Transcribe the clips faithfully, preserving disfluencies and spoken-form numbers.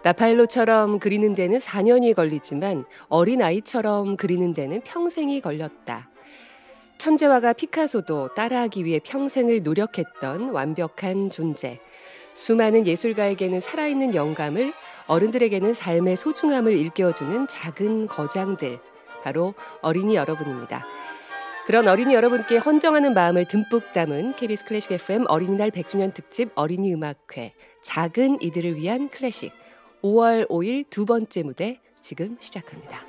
라파엘로처럼 그리는 데는 사 년이 걸리지만 어린아이처럼 그리는 데는 평생이 걸렸다. 천재화가 피카소도 따라하기 위해 평생을 노력했던 완벽한 존재. 수많은 예술가에게는 살아있는 영감을, 어른들에게는 삶의 소중함을 일깨워주는 작은 거장들. 바로 어린이 여러분입니다. 그런 어린이 여러분께 헌정하는 마음을 듬뿍 담은 케이비에스 클래식 에프엠 어린이날 백 주년 특집 어린이 음악회 작은 이들을 위한 클래식 오월 오일 두 번째 무대 지금 시작합니다.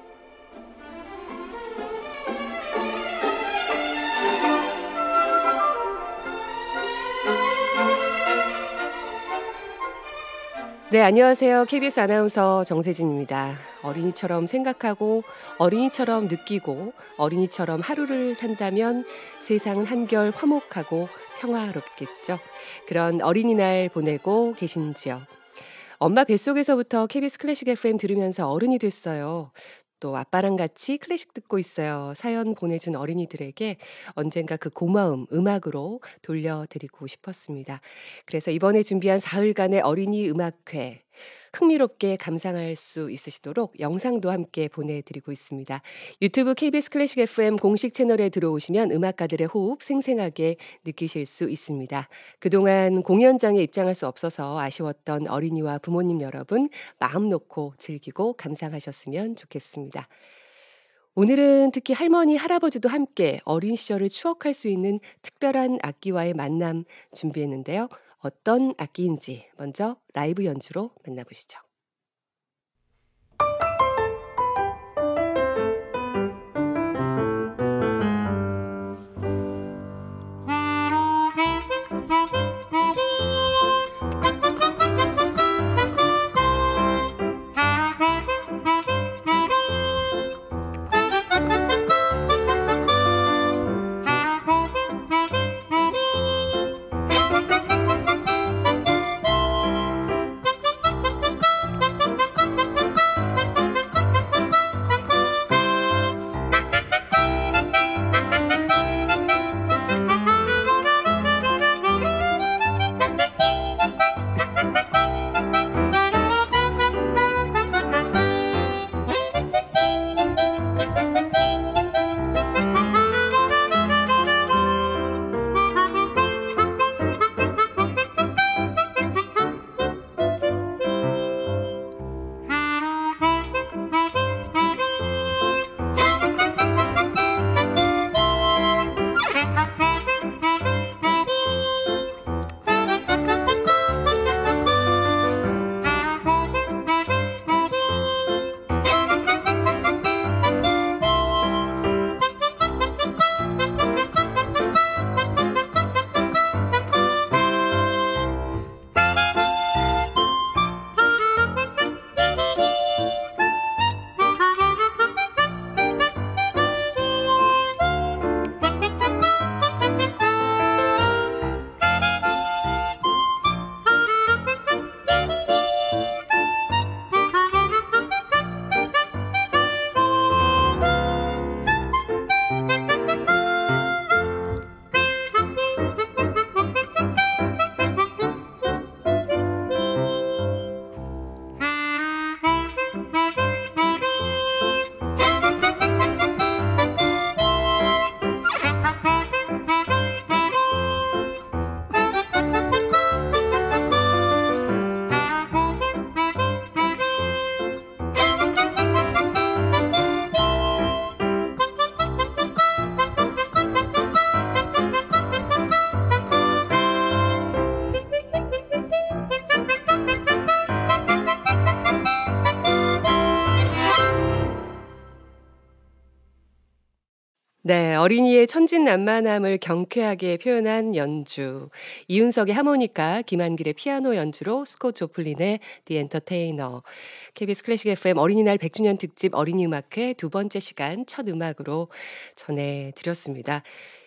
네, 안녕하세요. 케이비에스 아나운서 정세진입니다. 어린이처럼 생각하고 어린이처럼 느끼고 어린이처럼 하루를 산다면 세상은 한결 화목하고 평화롭겠죠. 그런 어린이날 보내고 계신지요. 엄마 뱃속에서부터 케이비에스 클래식 에프엠 들으면서 어른이 됐어요. 또 아빠랑 같이 클래식 듣고 있어요. 사연 보내준 어린이들에게 언젠가 그 고마움 음악으로 돌려드리고 싶었습니다. 그래서 이번에 준비한 사흘간의 어린이 음악회 흥미롭게 감상할 수 있으시도록 영상도 함께 보내드리고 있습니다. 유튜브 케이비에스 클래식 에프엠 공식 채널에 들어오시면 음악가들의 호흡 생생하게 느끼실 수 있습니다. 그동안 공연장에 입장할 수 없어서 아쉬웠던 어린이와 부모님 여러분 마음 놓고 즐기고 감상하셨으면 좋겠습니다. 오늘은 특히 할머니, 할아버지도 함께 어린 시절을 추억할 수 있는 특별한 악기와의 만남 준비했는데요. 어떤 악기인지 먼저 라이브 연주로 만나보시죠. 네, 어린이의 천진난만함을 경쾌하게 표현한 연주. 이윤석의 하모니카, 김한길의 피아노 연주로 스콧 조플린의 The Entertainer. 케이비에스 클래식 에프엠 어린이날 백 주년 특집 어린이 음악회 두 번째 시간 첫 음악으로 전해드렸습니다.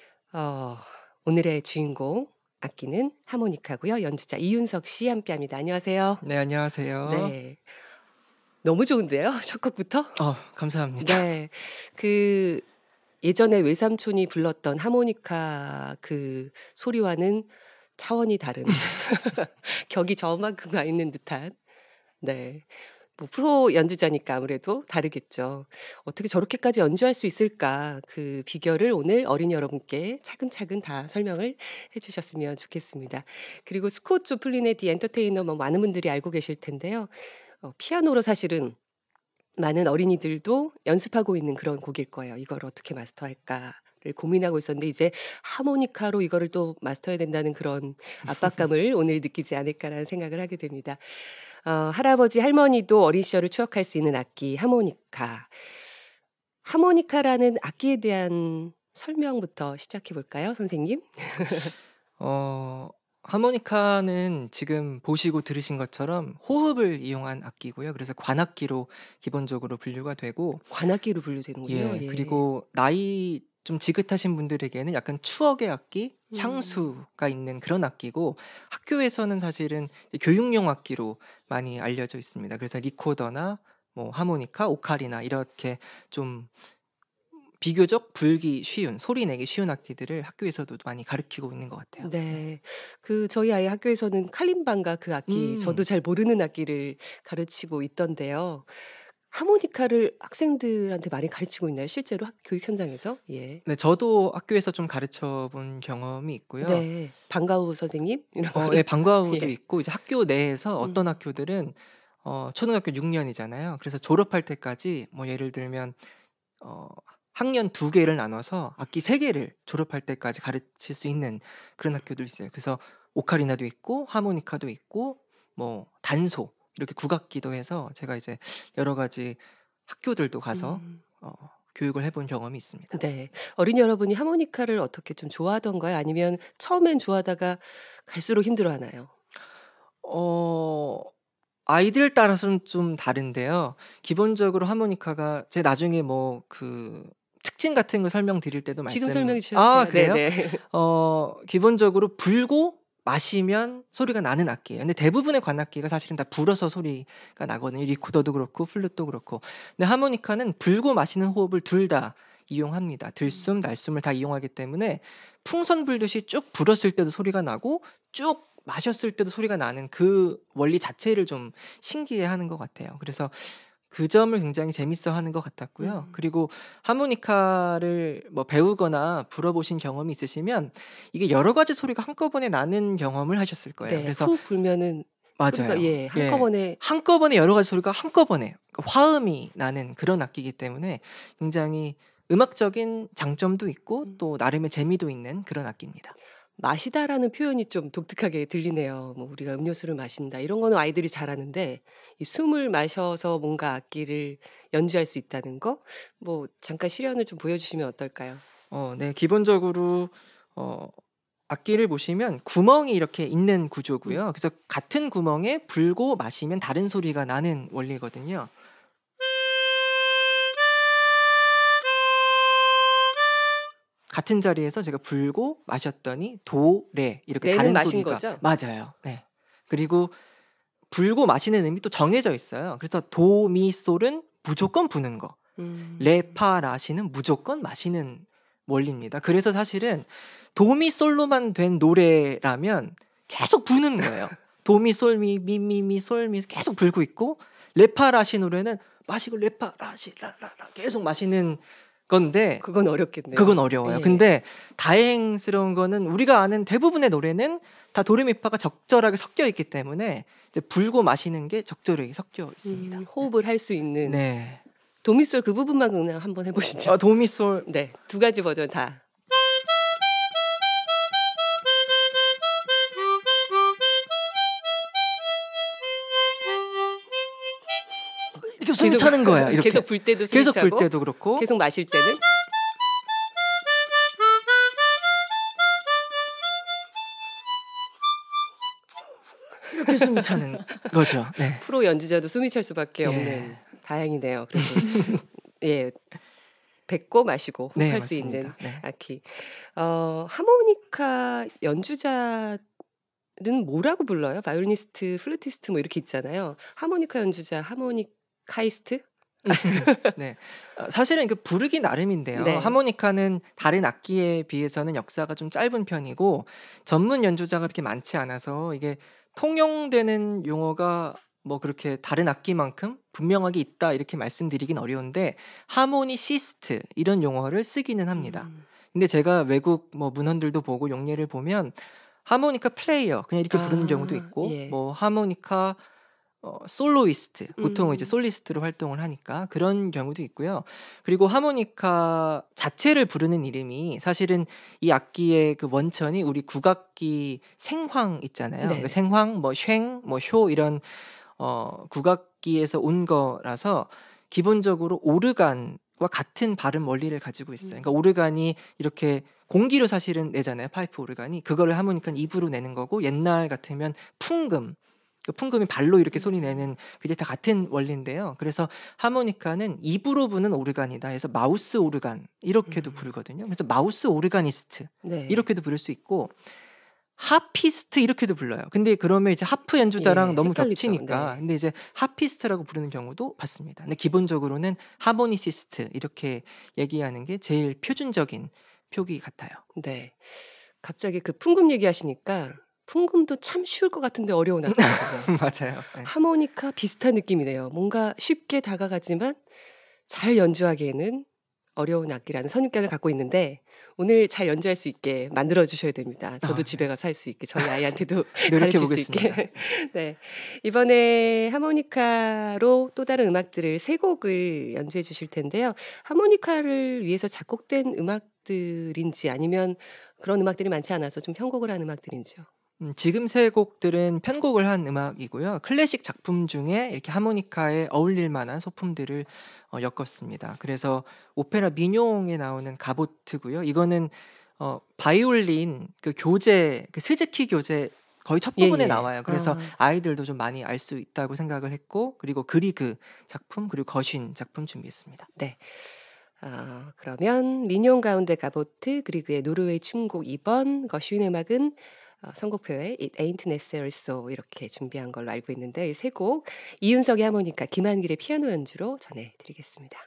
어, 오늘의 주인공 악기는 하모니카고요. 연주자 이윤석 씨 함께합니다. 안녕하세요. 네, 안녕하세요. 네, 너무 좋은데요, 첫 곡부터? 어, 감사합니다. 네, 그 예전에 외삼촌이 불렀던 하모니카 그 소리와는 차원이 다른 격이 저만큼 가 있는 듯한 네. 뭐 프로 연주자니까 아무래도 다르겠죠. 어떻게 저렇게까지 연주할 수 있을까? 그 비결을 오늘 어린이 여러분께 차근차근 다 설명을 해 주셨으면 좋겠습니다. 그리고 스콧 조플린의 디 엔터테이너 뭐 많은 분들이 알고 계실 텐데요. 어 피아노로 사실은 많은 어린이들도 연습하고 있는 그런 곡일 거예요. '이걸 어떻게 마스터할까.'를 고민하고 있었는데 이제 하모니카로 이거를 또 마스터해야 된다는 그런 압박감을 오늘 느끼지 않을까라는 생각을 하게 됩니다. 어 할아버지 할머니도 어린 시절을 추억할 수 있는 악기 하모니카. 하모니카라는 악기에 대한 설명부터 시작해 볼까요, 선생님? 어 하모니카는 지금 보시고 들으신 것처럼 호흡을 이용한 악기고요. 그래서 관악기로 기본적으로 분류가 되고 관악기로 분류되는군요. 예 예. 그리고 나이 좀 지긋하신 분들에게는 약간 추억의 악기, 음. 향수가 있는 그런 악기고 학교에서는 사실은 이제 교육용 악기로 많이 알려져 있습니다. 그래서 리코더나 뭐 하모니카, 오카리나 이렇게 좀 비교적 불기 쉬운, 소리 내기 쉬운 악기들을 학교에서도 많이 가르치고 있는 것 같아요. 네. 네. 그 저희 아이 학교에서는 칼림반가 그 악기 저도 음. 잘 모르는 악기를 가르치고 있던데요. 하모니카를 학생들한테 많이 가르치고 있나요? 실제로 학 교육 현장에서? 예. 네 저도 학교에서 좀 가르쳐 본 경험이 있고요. 네. 방과후 선생님 이런 어 거를 예 방과후도 예. 있고 이제 학교 내에서 어떤 음. 학교들은 어 초등학교 육 년이잖아요. 그래서 졸업할 때까지 뭐 예를 들면 어 학년 두 개를 나눠서 악기 세 개를 졸업할 때까지 가르칠 수 있는 그런 학교도 있어요. 그래서 오카리나도 있고 하모니카도 있고 뭐 단소 이렇게 국악기도 해서 제가 이제 여러 가지 학교들도 가서 음. 어 교육을 해본 경험이 있습니다. 네. 어린이 여러분이 하모니카를 어떻게 좀 좋아하던가요? 아니면 처음엔 좋아하다가 갈수록 힘들어하나요? 어 아이들 따라서는 좀 다른데요. 기본적으로 하모니카가 제가 나중에 뭐 그 특징 같은 거 설명드릴 때도 지금 말씀 설명해 주셔도 아 돼요. 그래요? 네네. 어 기본적으로 불고 마시면 소리가 나는 악기예요. 근데 대부분의 관악기가 사실은 다 불어서 소리가 나거든요. 리코더도 그렇고 플룻도 그렇고. 근데 하모니카는 불고 마시는 호흡을 둘 다 이용합니다. 들숨, 날숨을 다 이용하기 때문에 풍선 불듯이 쭉 불었을 때도 소리가 나고 쭉 마셨을 때도 소리가 나는 그 원리 자체를 좀 신기해하는 것 같아요. 그래서 그 점을 굉장히 재밌어하는 것 같았고요. 음. 그리고 하모니카를 뭐 배우거나 불어보신 경험이 있으시면 이게 여러 가지 소리가 한꺼번에 나는 경험을 하셨을 거예요. 네. 그래서 후 불면은 소리가 맞아요. 예 예. 한꺼번에 한꺼번에 여러 가지 소리가 한꺼번에 그러니까 화음이 나는 그런 악기이기 때문에 굉장히 음악적인 장점도 있고 음 또 나름의 재미도 있는 그런 악기입니다. 마시다라는 표현이 좀 독특하게 들리네요. 뭐 우리가 음료수를 마신다 이런 거는 아이들이 잘하는데 이 숨을 마셔서 뭔가 악기를 연주할 수 있다는 거 뭐 잠깐 실연을 좀 보여주시면 어떨까요? 어 네. 기본적으로 어 악기를 보시면 구멍이 이렇게 있는 음. 구조고요. 그래서 같은 구멍에 불고 마시면 다른 소리가 나는 원리거든요. 같은 자리에서 제가 불고 마셨더니 도, 레 이렇게 레는 다른 마신 소리가 거죠? 맞아요. 네. 그리고 불고 마시는 의미 또 정해져 있어요. 그래서 도, 미, 솔은 무조건 부는 거. 음. 레, 파, 라, 시는 무조건 마시는 원리입니다. 그래서 사실은 도미 솔로만 된 노래라면 계속 부는 거예요. 도미 솔미 미 미 미 솔미 계속 불고 있고 레파라시 노래는 마시고 레파라시 라라라 계속 마시는 건데 그건 어렵겠네요. 그건 어려워요. 예. 근데 다행스러운 거는 우리가 아는 대부분의 노래는 다 도레미파가 적절하게 섞여 있기 때문에 이제 불고 마시는 게 적절하게 섞여 있습니다. 음 호흡을 할 수 있는 네. 도미솔 그 부분만 그냥 한번 해 보시죠. 어, 도미솔 네. 두 가지 버전 다. 이렇게 숨이 차는 거예요. 이렇게 계속 불 때도 숨이 계속 불 차고 때도 그렇고 계속 마실 때는 이렇게 숨이 차는 거죠. 네. 프로 연주자도 숨이 찰 수밖에 예. 없는 다행이네요. 그래도 예. 뱉고 마시고 네, 호흡할 수 있는 맞습니다. 네. 악기. 어 하모니카 연주자는 뭐라고 불러요? 바이올리니스트, 플루티스트 뭐 이렇게 있잖아요. 하모니카 연주자, 하모니카이스트? 네. 어, 사실은 그 부르기 나름인데요. 네. 하모니카는 다른 악기에 비해서는 역사가 좀 짧은 편이고 전문 연주자가 그렇게 많지 않아서 이게 통용되는 용어가 뭐 그렇게 다른 악기만큼 분명하게 있다 이렇게 말씀드리긴 어려운데 하모니시스트 이런 용어를 쓰기는 합니다. 음. 근데 제가 외국 뭐 문헌들도 보고 용례를 보면 하모니카 플레이어 그냥 이렇게 부르는 경우도 아 있고 예. 뭐 하모니카 어 솔로이스트 보통은 이제 음. 솔리스트로 활동을 하니까 그런 경우도 있고요. 그리고 하모니카 자체를 부르는 이름이 사실은 이 악기의 그 원천이 우리 국악기 생황 있잖아요. 그 네네. 생황 뭐 쉥 뭐 쇼 이런 어 국악기에서 온 거라서 기본적으로 오르간과 같은 발음 원리를 가지고 있어요. 그러니까 음. 오르간이 이렇게 공기로 사실은 내잖아요. 파이프 오르간이. 그거를 하모니카는 입으로 내는 거고 옛날 같으면 풍금 그 풍금이 발로 이렇게 소리 음. 내는 그게 다 같은 원리인데요. 그래서 하모니카는 입으로 부는 오르간이다 해서 마우스 오르간 이렇게도 음. 부르거든요. 그래서 마우스 오르가니스트 네. 이렇게도 부를 수 있고 하피스트 이렇게도 불러요. 근데 그러면 이제 하프 연주자랑 예. 너무 헷갈리죠. 겹치니까 네. 근데 이제 하피스트라고 부르는 경우도 봤습니다. 근데 기본적으로는 하모니시스트 이렇게 얘기하는 게 제일 표준적인 표기 같아요. 네. 갑자기 그 풍금 얘기하시니까 풍금도 참 쉬울 것 같은데 어려운 악기거든요. 맞아요. 네. 하모니카 비슷한 느낌이네요. 뭔가 쉽게 다가가지만 잘 연주하기에는 어려운 악기라는 선입견을 갖고 있는데 오늘 잘 연주할 수 있게 만들어 주셔야 됩니다. 저도 아, 집에 네. 가서 할 수 있게 저희 아이한테도 노력해 가르칠 수 보겠습니다. 있게. 네. 이번에 하모니카로 또 다른 음악들을 세 곡을 연주해 주실 텐데요. 하모니카를 위해서 작곡된 음악들인지 아니면 그런 음악들이 많지 않아서 좀 편곡을 한 음악들인지요? 음 지금 세 곡들은 편곡을 한 음악이고요. 클래식 작품 중에 이렇게 하모니카에 어울릴 만한 소품들을 어 엮었습니다. 그래서 오페라 민용에 나오는 가보트고요. 이거는 어 바이올린 그 교재 그 스즈키 교재 거의 첫 부분에 예예. 나와요. 그래서 아. 아이들도 좀 많이 알 수 있다고 생각을 했고 그리고 그리그 작품 그리고 거신 작품 준비했습니다. 네. 아 그러면 민용 가운데 가보트 그리그의 노르웨이 춤곡 이 번 거쉬운 음악은 어 선곡표에 It Ain't Necessary So 이렇게 준비한 걸로 알고 있는데 이 세 곡 이윤석의 하모니카 김한길의 피아노 연주로 전해 드리겠습니다.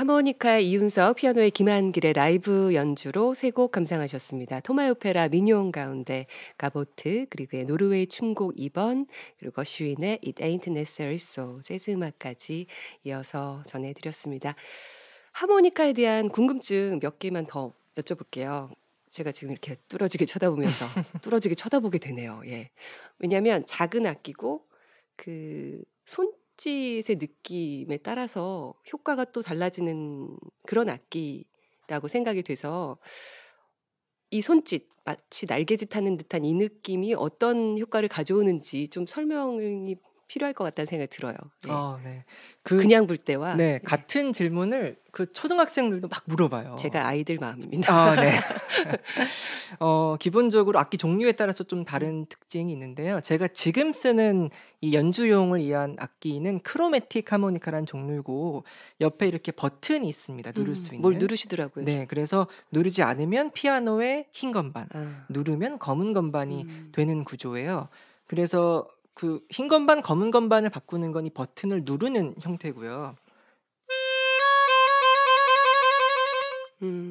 하모니카의 이윤석, 피아노의 김한길의 라이브 연주로 세 곡 감상하셨습니다. 토마이 오페라 민용 가운데 가보트, 그리고 노르웨이 춤곡 이 번, 그리고 거슈윈의 It Ain't Necessary So, 재즈 음악까지 이어서 전해드렸습니다. 하모니카에 대한 궁금증 몇 개만 더 여쭤볼게요. 제가 지금 이렇게 뚫어지게 쳐다보면서 뚫어지게 쳐다보게 되네요. 예. 왜냐하면 작은 악기고 그 손짓의 느낌에 따라서 효과가 또 달라지는 그런 악기라고 생각이 돼서 이 손짓, 마치 날개짓 하는 듯한 이 느낌이 어떤 효과를 가져오는지 좀 설명이 필요할 것 같다는 생각이 들어요. 네. 어, 네. 그, 그냥 불 때와 네, 같은 질문을 그 초등학생들도 막 물어봐요. 제가 아이들 마음입니다. 아, 네. 어, 기본적으로 악기 종류에 따라서 좀 다른 특징이 있는데요. 제가 지금 쓰는 이 연주용을 위한 악기는 크로매틱 하모니카라는 종류고 옆에 이렇게 버튼이 있습니다. 누를 음, 수 있는. 뭘 누르시더라고요. 네, 그래서 누르지 않으면 피아노의 흰 건반, 아, 누르면 검은 건반이 음, 되는 구조예요. 그래서 그 흰 건반, 검은 건반을 바꾸는 건 이 버튼을 누르는 형태고요. 음.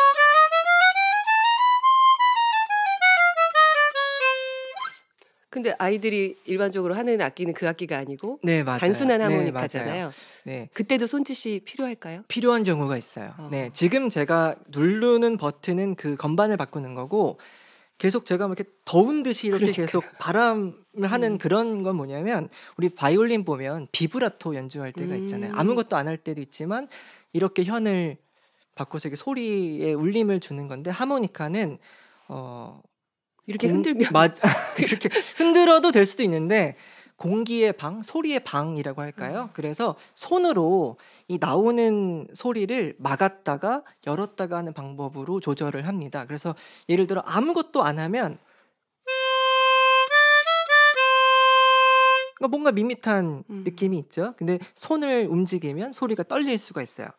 근데 아이들이 일반적으로 하는 악기는 그 악기가 아니고 네, 맞아요. 단순한 네, 하모니카잖아요. 맞아요. 네. 그때도 손짓이 필요할까요? 필요한 경우가 있어요. 어. 네, 지금 제가 누르는 버튼은 그 건반을 바꾸는 거고 계속 제가 뭐 이렇게 더운 듯이 이렇게 그러니까요. 계속 바람을 하는 음. 그런 건 뭐냐면 우리 바이올린 보면 비브라토 연주할 때가 있잖아요. 음. 아무것도 안 할 때도 있지만 이렇게 현을 바꿔서 이렇게 소리에 울림을 주는 건데 하모니카는 어 이렇게 공- 흔들면 맞 이렇게 흔들어도 될 수도 있는데 공기의 방, 소리의 방이라고 할까요? 그래서 손으로 이 나오는 소리를 막았다가 열었다가 하는 방법으로 조절을 합니다. 그래서 예를 들어 아무것도 안 하면 뭔가 밋밋한 음. 느낌이 있죠. 근데 손을 움직이면 소리가 떨릴 수가 있어요.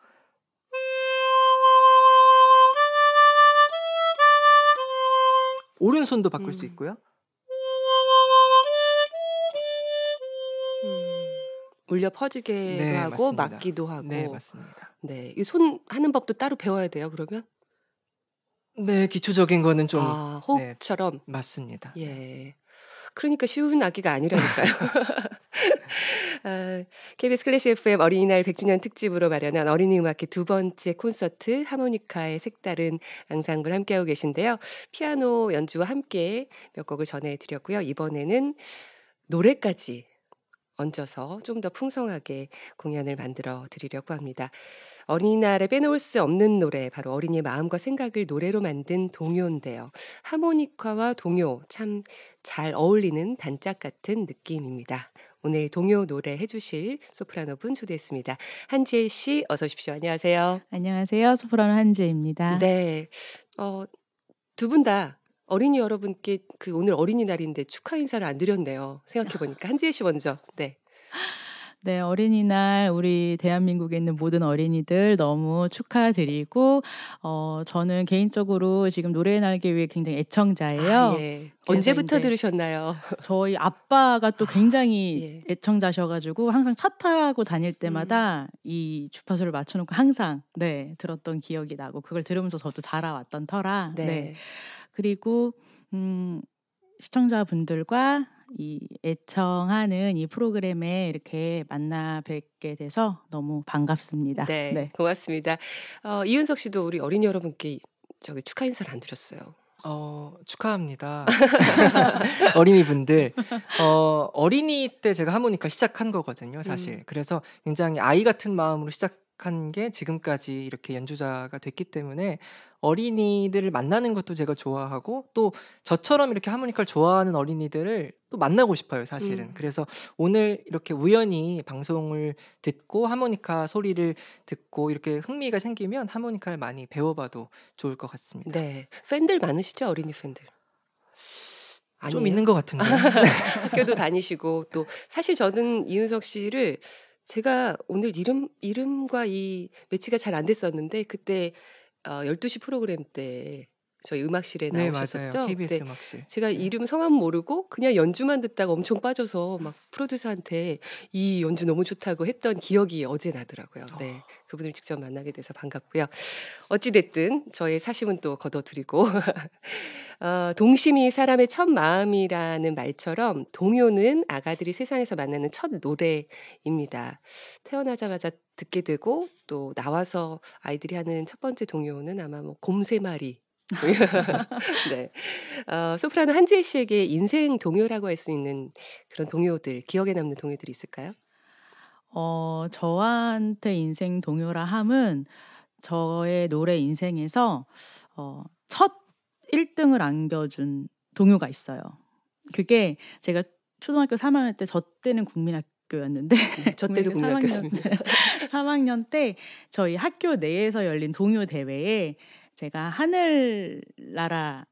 오른손도 바꿀 수 음. 있고요. 음. 울려 퍼지게도 네, 하고 맞습니다. 막기도 하고. 네, 맞습니다. 네, 이 손 하는 법도 따로 배워야 돼요. 그러면 네, 기초적인 거는 좀 아, 네, 호흡처럼. 맞습니다. 네. 예. 그러니까 쉬운 악기가 아니라니까요. 아, 케이비에스 클래식 에프엠 어린이날 백 주년 특집으로 마련한 어린이 음악회 두 번째 콘서트 하모니카의 색다른 앙상블 함께하고 계신데요. 피아노 연주와 함께 몇 곡을 전해드렸고요. 이번에는 노래까지 얹어서 좀 더 풍성하게 공연을 만들어 드리려고 합니다. 어린이날에 빼놓을 수 없는 노래, 바로 어린이의 마음과 생각을 노래로 만든 동요인데요. 하모니카와 동요 참 잘 어울리는 단짝 같은 느낌입니다. 오늘 동요 노래 해주실 소프라노 분 초대했습니다. 한지혜 씨 어서 오십시오. 안녕하세요. 안녕하세요. 소프라노 한지혜입니다. 네, 어, 두 분 다 어린이 여러분께 그 오늘 어린이날인데 축하 인사를 안 드렸네요. 생각해 보니까 한지혜 씨 먼저. 네. 네, 어린이날 우리 대한민국에 있는 모든 어린이들 너무 축하드리고 어, 저는 개인적으로 지금 노래의 날개 위에 굉장히 애청자예요. 아, 예. 그래서 언제부터 이제 들으셨나요? 저희 아빠가 또 굉장히 예. 애청자셔가지고 항상 차 타고 다닐 때마다 이 주파수를 맞춰놓고 항상 네 들었던 기억이 나고 그걸 들으면서 저도 자라왔던 터라 네. 네. 그리고 음, 시청자분들과 이 애청하는 이 프로그램에 이렇게 만나 뵙게 돼서 너무 반갑습니다. 네, 네. 고맙습니다. 어, 이윤석 씨도 우리 어린이 여러분께 저기 축하 인사를 안 드렸어요. 어, 축하합니다. 어린이 분들. 어, 어린이 때 제가 하모니카 시작한 거거든요, 사실. 음. 그래서 굉장히 아이 같은 마음으로 시작한 게 지금까지 이렇게 연주자가 됐기 때문에 어린이들을 만나는 것도 제가 좋아하고 또 저처럼 이렇게 하모니카를 좋아하는 어린이들을 또 만나고 싶어요, 사실은. 음. 그래서 오늘 이렇게 우연히 방송을 듣고 하모니카 소리를 듣고 이렇게 흥미가 생기면 하모니카를 많이 배워봐도 좋을 것 같습니다. 네, 팬들 많으시죠? 어린이 팬들. 좀 아니에요? 있는 것 같은데. 학교도 다니시고 또 사실 저는 이윤석 씨를 제가 오늘 이름 이름과 이 매치가 잘 안 됐었는데 그때 어, 열두 시 프로그램 때 저희 음악실에 네, 나오셨었죠. 맞아요. 케이비에스 네. 음악실. 제가 이름 성함 모르고 그냥 연주만 듣다가 엄청 빠져서 막 프로듀서한테 이 연주 너무 좋다고 했던 기억이 어제 나더라고요. 네, 그분을 직접 만나게 돼서 반갑고요. 어찌됐든 저의 사심은 또 거둬드리고 어, 동심이 사람의 첫 마음이라는 말처럼 동요는 아가들이 세상에서 만나는 첫 노래입니다. 태어나자마자 듣게 되고 또 나와서 아이들이 하는 첫 번째 동요는 아마 뭐 곰세 마리. 네. 어, 소프라노 한지혜 씨에게 인생 동요라고 할 수 있는 그런 동요들, 기억에 남는 동요들이 있을까요? 어, 저한테 인생 동요라 함은 저의 노래 인생에서 어, 첫 일 등을 안겨준 동요가 있어요. 그게 제가 초등학교 삼 학년 때, 저 때는 국민학교였는데 저 때도 국민학교였습니다. 삼 학년 때 저희 학교 내에서 열린 동요 대회에 제가 하늘나라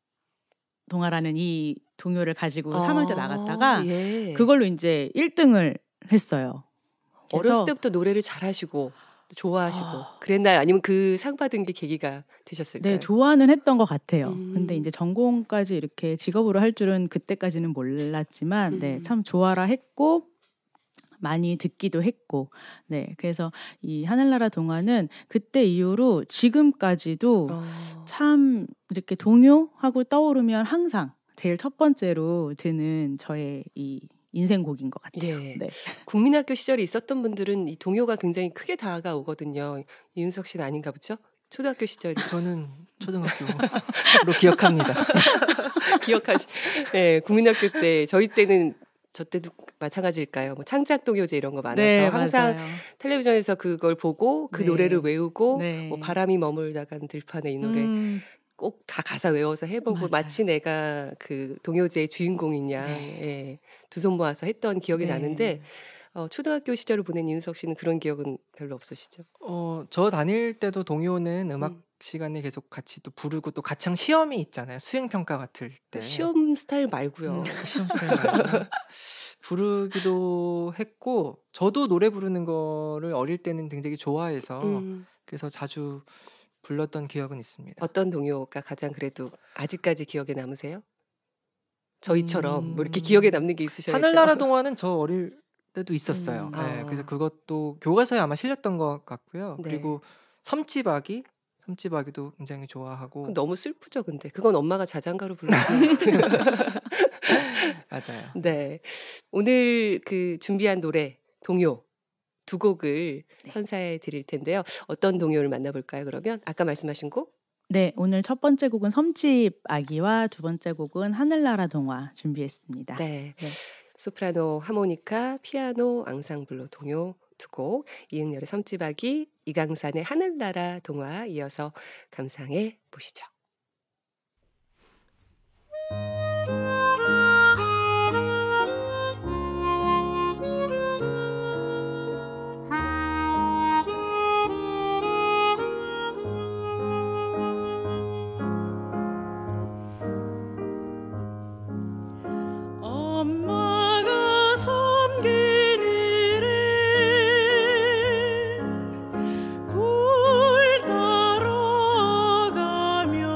동화라는 이 동요를 가지고 삼 학년 때 나갔다가 아, 예. 그걸로 이제 일 등을 했어요. 그래서 어렸을 때부터 노래를 잘하시고 좋아하시고 아. 그랬나요? 아니면 그 상 받은 게 계기가 되셨을까요? 네, 좋아는 했던 것 같아요. 음. 근데 이제 전공까지 이렇게 직업으로 할 줄은 그때까지는 몰랐지만, 네, 음. 참 좋아라 했고 많이 듣기도 했고, 네, 그래서 이 하늘나라 동화는 그때 이후로 지금까지도 어. 참 이렇게 동요하고 떠오르면 항상 제일 첫 번째로 드는 저의 이 인생곡인 것 같아요. 예. 네. 국민학교 시절에 있었던 분들은 이 동요가 굉장히 크게 다가오거든요. 이윤석 씨는 아닌가 보죠? 초등학교 시절 저는 초등학교로 기억합니다. 기억하시. 네, 국민학교 때 저희 때는 저 때도 마찬가지일까요? 뭐 창작 동요제 이런 거 많아서 네, 항상 맞아요. 텔레비전에서 그걸 보고 그 네. 노래를 외우고 네. 뭐 바람이 머물다간 들판에 이 노래 음, 꼭 다 가사 외워서 해보고 맞아요. 마치 내가 그 동요제의 주인공인 양 네. 예, 두 손 모아서 했던 기억이 네. 나는데 어, 초등학교 시절을 보낸 이윤석 씨는 그런 기억은 별로 없으시죠? 어, 저 다닐 때도 동요는 음악 음. 시간에 계속 같이 또 부르고 또 가창 시험이 있잖아요. 수행 평가 같을 때. 시험 스타일 말고요. 음, 시험 스타일 말고 부르기도 했고 저도 노래 부르는 거를 어릴 때는 굉장히 좋아해서 음, 그래서 자주 불렀던 기억은 있습니다. 어떤 동요가 가장 그래도 아직까지 기억에 남으세요? 저희처럼 뭐 이렇게 음, 기억에 남는 게 있으셔야죠. 하늘나라 동화는 저 어릴 때도 있었어요. 음. 네, 아. 그래서 그것도 교과서에 아마 실렸던 것 같고요. 네. 그리고 섬지박이, 섬지박이도 굉장히 좋아하고 그건 너무 슬프죠, 근데 그건 엄마가 자장가로 부르는 거고요. 맞아요. 네, 오늘 그 준비한 노래 동요 두 곡을 선사해 드릴 텐데요. 어떤 동요를 만나볼까요? 그러면 아까 말씀하신 곡 네, 오늘 첫 번째 곡은 섬집 아기와 두 번째 곡은 하늘나라 동화 준비했습니다. 네. 네. 소프라노, 하모니카, 피아노, 앙상블로 동요 두 곡, 이응열의 섬지박이, 이강산의 하늘나라 동화 이어서 감상해 보시죠. 엄마가 섬긴 일에 굴 따라가며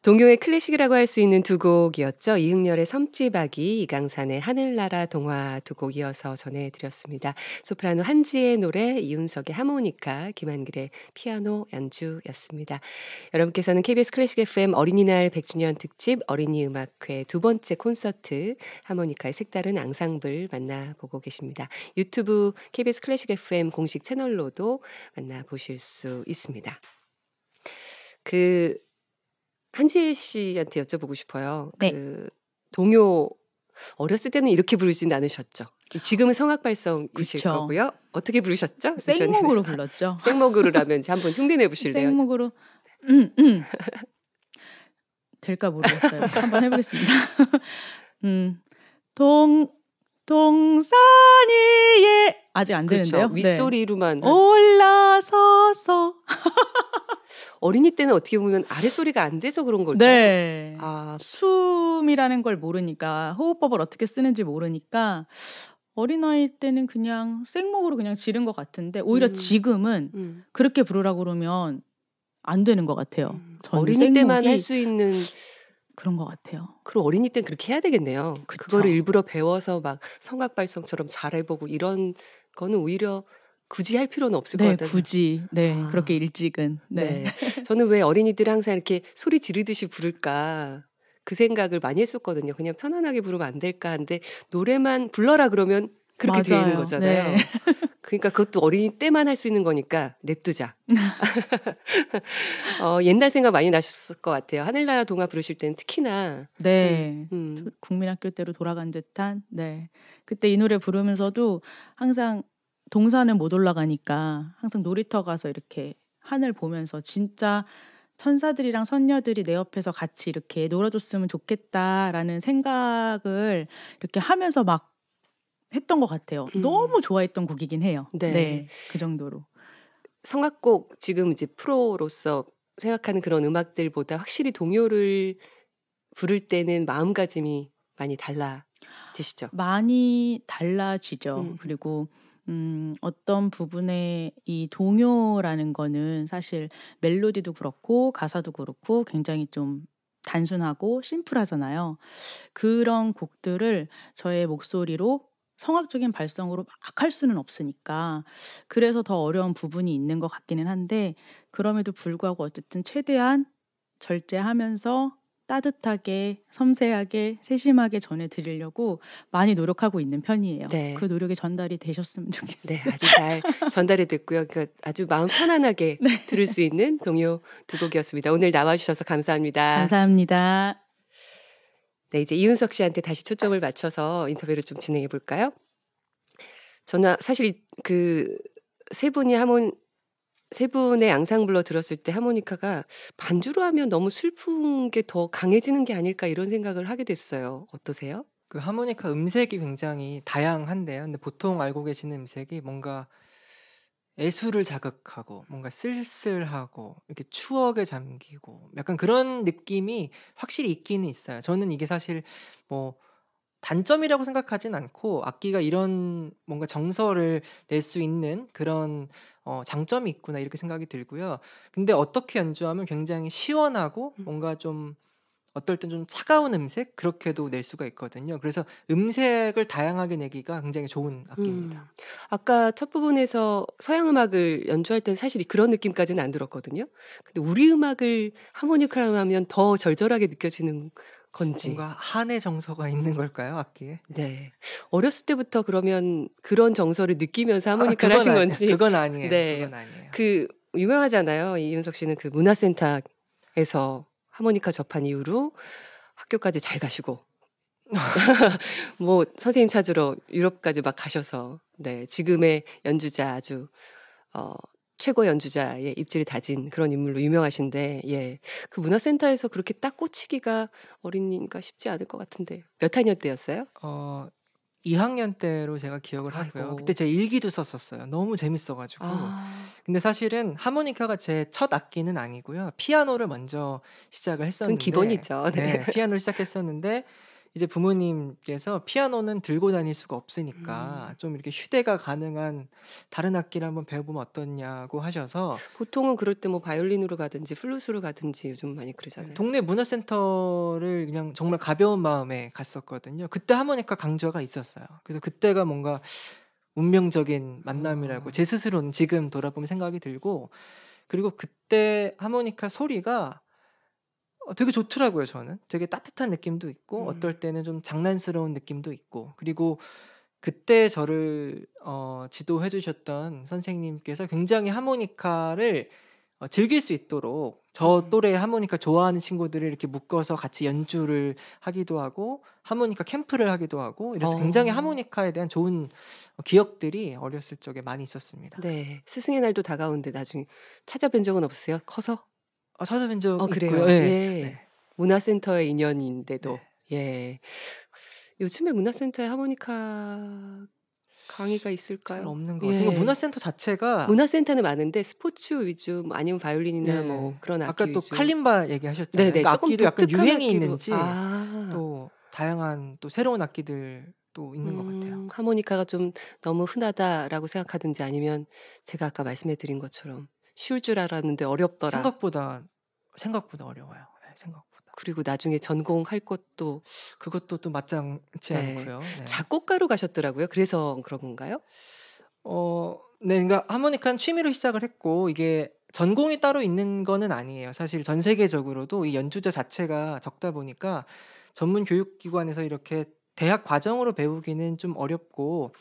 동요의 클래식이라고 할 수 있는 두 곡이었죠. 이흥렬의 섬지박이, 이강산의 하늘나라 동화 두 곡 이어서 전해드렸습니다. 소프라노 한지의 노래, 이윤석의 하모니카, 김한길의 피아노 연주였습니다. 여러분께서는 케이비에스 클래식 에프엠 어린이날 백 주년 특집 어린이 음악회 두 번째 콘서트 하모니카의 색다른 앙상블 만나보고 계십니다. 유튜브 케이비에스 클래식 에프엠 공식 채널로도 만나보실 수 있습니다. 그 한지혜 씨한테 여쭤보고 싶어요. 네. 그 동요 어렸을 때는 이렇게 부르진 않으셨죠? 지금은 성악 발성이실 그쵸. 거고요. 어떻게 부르셨죠? 생목으로 불렀죠. 생목으로라면 이제 한번 흉내내 보실래요? 생목으로 음, 음. 될까 모르겠어요. 한번 해보겠습니다. 음, 동 동산 위에 아직 안 그렇죠. 되는데요. 윗소리로만 네. 올라서서 어린이 때는 어떻게 보면 아랫소리가 안 돼서 그런 걸까요? 네. 아, 숨이라는 걸 모르니까 호흡법을 어떻게 쓰는지 모르니까 어린아이 때는 그냥 생목으로 그냥 지른 것 같은데 오히려 음. 지금은 음. 그렇게 부르라고 그러면 안 되는 것 같아요. 음. 저는 어린이 때만 생목이 할 수 있는 그런 것 같아요. 그럼 어린이 때는 그렇게 해야 되겠네요. 그쵸. 그거를 일부러 배워서 막 성악 발성처럼 잘해보고 이런 거는 오히려 굳이 할 필요는 없을 것 네, 같아요. 굳이 네 아. 그렇게 일찍은 네. 네. 저는 왜 어린이들이 항상 이렇게 소리 지르듯이 부를까 그 생각을 많이 했었거든요. 그냥 편안하게 부르면 안 될까 하는데 노래만 불러라 그러면 그렇게 되는 맞아요. 거잖아요. 네. 그러니까 그것도 어린이 때만 할 수 있는 거니까 냅두자. 어, 옛날 생각 많이 나셨을 것 같아요. 하늘나라 동화 부르실 때는 특히나 네. 음, 도- 국민학교 때로 돌아간 듯한 네. 그때 이 노래 부르면서도 항상 동산은 못 올라가니까 항상 놀이터 가서 이렇게 하늘 보면서 진짜 천사들이랑 선녀들이 내 옆에서 같이 이렇게 놀아줬으면 좋겠다라는 생각을 이렇게 하면서 막 했던 것 같아요. 음. 너무 좋아했던 곡이긴 해요. 네. 네, 그 정도로. 성악곡 지금 이제 프로로서 생각하는 그런 음악들보다 확실히 동요를 부를 때는 마음가짐이 많이 달라지시죠. 많이 달라지죠. 음. 그리고 음, 어떤 부분에 이 동요라는 거는 사실 멜로디도 그렇고 가사도 그렇고 굉장히 좀 단순하고 심플하잖아요. 그런 곡들을 저의 목소리로 성악적인 발성으로 막 할 수는 없으니까 그래서 더 어려운 부분이 있는 것 같기는 한데 그럼에도 불구하고 어쨌든 최대한 절제하면서 따뜻하게 섬세하게 세심하게 전해드리려고 많이 노력하고 있는 편이에요. 네. 그 노력이 전달이 되셨으면 좋겠어요. 네, 아주 잘 전달이 됐고요. 그러니까 아주 마음 편안하게 들을 수 있는 동요 두 곡이었습니다. 오늘 나와주셔서 감사합니다. 감사합니다. 네, 이제 이윤석 씨한테 다시 초점을 맞춰서 인터뷰를 좀 진행해 볼까요? 저는 사실 그 세 분이 하몬 세 분의 앙상블러 들었을 때 하모니카가 반주로 하면 너무 슬픈 게 더 강해지는 게 아닐까 이런 생각을 하게 됐어요. 어떠세요? 그 하모니카 음색이 굉장히 다양한데요. 근데 보통 알고 계시는 음색이 뭔가 애수를 자극하고 뭔가 쓸쓸하고 이렇게 추억에 잠기고 약간 그런 느낌이 확실히 있기는 있어요. 저는 이게 사실 뭐 단점이라고 생각하진 않고 악기가 이런 뭔가 정서를 낼 수 있는 그런 어, 장점이 있구나 이렇게 생각이 들고요. 근데 어떻게 연주하면 굉장히 시원하고 뭔가 좀 어떨 땐 좀 차가운 음색 그렇게도 낼 수가 있거든요. 그래서 음색을 다양하게 내기가 굉장히 좋은 악기입니다. 음. 아까 첫 부분에서 서양 음악을 연주할 때는 사실 그런 느낌까지는 안 들었거든요. 근데 우리 음악을 하모니카로 하면 더 절절하게 느껴지는 건지. 뭔가 한의 정서가 있는 걸까요, 악기에? 네. 어렸을 때부터 그러면 그런 정서를 느끼면서 아, 하모니카를 하신 그건 아니- 건지. 그건 아니에요. 네. 그건 아니에요. 그 유명하잖아요. 이윤석 씨는 그 문화센터에서 하모니카 접한 이후로 학교까지 잘 가시고 뭐 선생님 찾으러 유럽까지 막 가셔서 네 지금의 연주자 아주 어, 최고 연주자의 입지를 다진 그런 인물로 유명하신데 예 그 문화센터에서 그렇게 딱 꽂히기가 어린이가 쉽지 않을 것 같은데 몇 학년 때였어요? 어, 이 학년 때로 제가 기억을 하고요. 아이고. 그때 제 일기도 썼었어요. 너무 재밌어가지고. 아, 근데 사실은 하모니카가 제 첫 악기는 아니고요. 피아노를 먼저 시작을 그건 했었는데 기본이죠. 네. 네, 피아노를 시작했었는데 이제 부모님께서 피아노는 들고 다닐 수가 없으니까 음. 좀 이렇게 휴대가 가능한 다른 악기를 한번 배워보면 어떻냐고 하셔서 보통은 그럴 때 뭐 바이올린으로 가든지 플룻으로 가든지 요즘 많이 그러잖아요. 동네 문화센터를 그냥 정말 가벼운 마음에 갔었거든요. 그때 하모니카 강좌가 있었어요. 그래서 그때가 뭔가 운명적인 만남이라고 어. 제 스스로는 지금 돌아보면 생각이 들고, 그리고 그때 하모니카 소리가 어, 되게 좋더라고요. 저는 되게 따뜻한 느낌도 있고 음. 어떨 때는 좀 장난스러운 느낌도 있고, 그리고 그때 저를 어, 지도해 주셨던 선생님께서 굉장히 하모니카를 어, 즐길 수 있도록 저 음. 또래 하모니카 좋아하는 친구들을 이렇게 묶어서 같이 연주를 하기도 하고 하모니카 캠프를 하기도 하고 이래서 굉장히 어. 하모니카에 대한 좋은 기억들이 어렸을 적에 많이 있었습니다. 네. 스승의 날도 다가오는데 나중에 찾아뵌 적은 없어요? 커서? 아, 찾아뵌 적 어, 있고요. 그래요. 예. 예. 네. 문화센터의 인연인데도. 네. 예. 요즘에 문화센터에 하모니카 강의가 잘 있을까요? 없는 것 같아요. 예. 문화센터 자체가 문화센터는 많은데 스포츠 위주 뭐 아니면 바이올린이나 예. 뭐 그런 악기 아까 또 위주. 칼림바 얘기하셨잖아요. 네네. 그러니까 조금 악기도 약간 독특한 유행이 악기로. 있는지 아. 또 다양한 또 새로운 악기들 또 있는 것 같아요. 음, 하모니카가 좀 너무 흔하다라고 생각하든지 아니면 제가 아까 말씀해 드린 것처럼 쉬울 줄 알았는데 어렵더라. 생각보다 생각보다 어려워요. 네, 생각보다. 그리고 나중에 전공할 것도 그것도 또 마땅치 네. 않고요. 네. 작곡가로 가셨더라고요. 그래서 그런 건가요? 어, 네, 그러니까 하모니카는 취미로 시작을 했고 이게 전공이 따로 있는 거는 아니에요. 사실 전 세계적으로도 이 연주자 자체가 적다 보니까 전문 교육기관에서 이렇게 대학 과정으로 배우기는 좀 어렵고,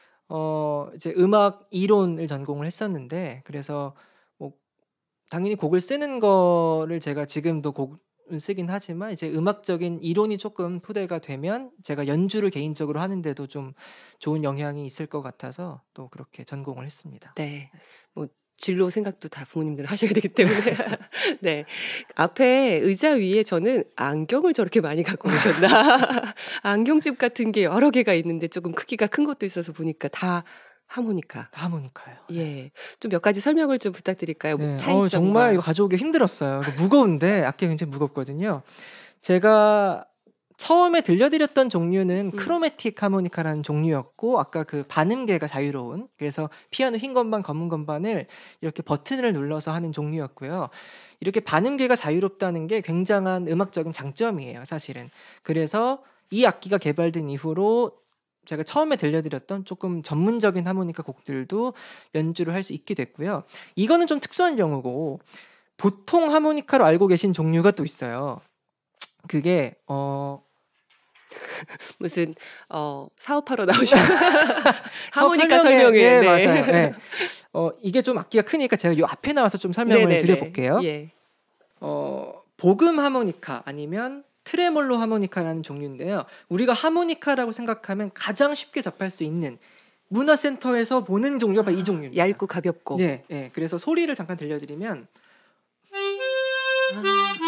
어, 이제 음악 이론을 전공을 했었는데, 그래서 뭐 당연히 곡을 쓰는 거를 제가 지금도 곡을 쓰긴 하지만 이제 음악적인 이론이 조금 토대가 되면 제가 연주를 개인적으로 하는데도 좀 좋은 영향이 있을 것 같아서 또 그렇게 전공을 했습니다. 네. 뭐 진로 생각도 다 부모님들 하셔야 되기 때문에. 네. 앞에 의자 위에 저는 안경을 저렇게 많이 갖고 오셨나? 안경집 같은 게 여러 개가 있는데 조금 크기가 큰 것도 있어서 보니까 다 하모니카. 다 하모니카요. 네. 예. 좀 몇 가지 설명을 좀 부탁드릴까요? 뭐 네, 어, 차이점과. 정말 이거 가져오기 힘들었어요. 이거 무거운데 악기가 굉장히 무겁거든요. 제가 처음에 들려드렸던 종류는 음. 크로매틱 하모니카라는 종류였고, 아까 그 반음계가 자유로운, 그래서 피아노 흰 건반 검은 건반을 이렇게 버튼을 눌러서 하는 종류였고요. 이렇게 반음계가 자유롭다는 게 굉장한 음악적인 장점이에요, 사실은. 그래서 이 악기가 개발된 이후로 제가 처음에 들려드렸던 조금 전문적인 하모니카 곡들도 연주를 할 수 있게 됐고요. 이거는 좀 특수한 경우고, 보통 하모니카로 알고 계신 종류가 또 있어요. 그게 어 무슨 어 사업하러 나오신 하모니카 설명회, 설명회. 예, 네. 맞아요. 네. 어 이게 좀 악기가 크니까 제가 요 앞에 나와서 좀 설명을 네네네. 드려볼게요. 예. 어 복음 하모니카 아니면 트레몰로 하모니카라는 종류인데요. 우리가 하모니카라고 생각하면 가장 쉽게 접할 수 있는 문화센터에서 보는 종류가 바로 이 종류입니다. 얇고 가볍고. 예, 예. 그래서 소리를 잠깐 들려드리면 아.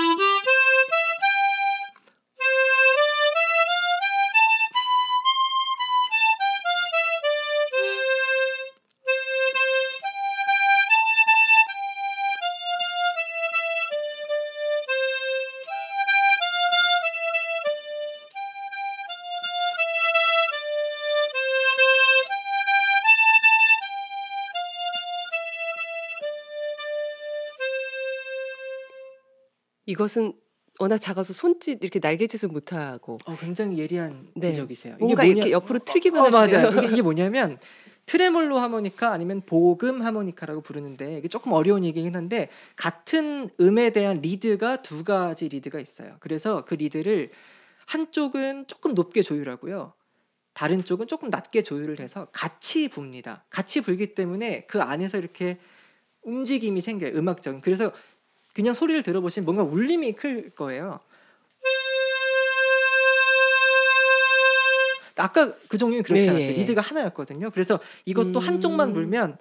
이것은 워낙 작아서 손짓 이렇게 날개짓을 못하고 어, 굉장히 예리한 네. 지적이세요. 뭔가 뭐냐- 이렇게 옆으로 틀기만 어, 하시네요. 맞아요. 이게, 이게 뭐냐면 트레몰로 하모니카 아니면 복음 하모니카라고 부르는데, 이게 조금 어려운 얘기긴 한데 같은 음에 대한 리드가 두 가지 리드가 있어요. 그래서 그 리드를 한쪽은 조금 높게 조율하고요, 다른 쪽은 조금 낮게 조율을 해서 같이 붑니다. 같이 불기 때문에 그 안에서 이렇게 움직임이 생겨요, 음악적인. 그래서 그냥 소리를 들어보시면 뭔가 울림이 클 거예요. 아까 그 종류는 그렇지 네, 않았죠. 예. 리드가 하나였거든요. 그래서 이것도 음. 한쪽만 불면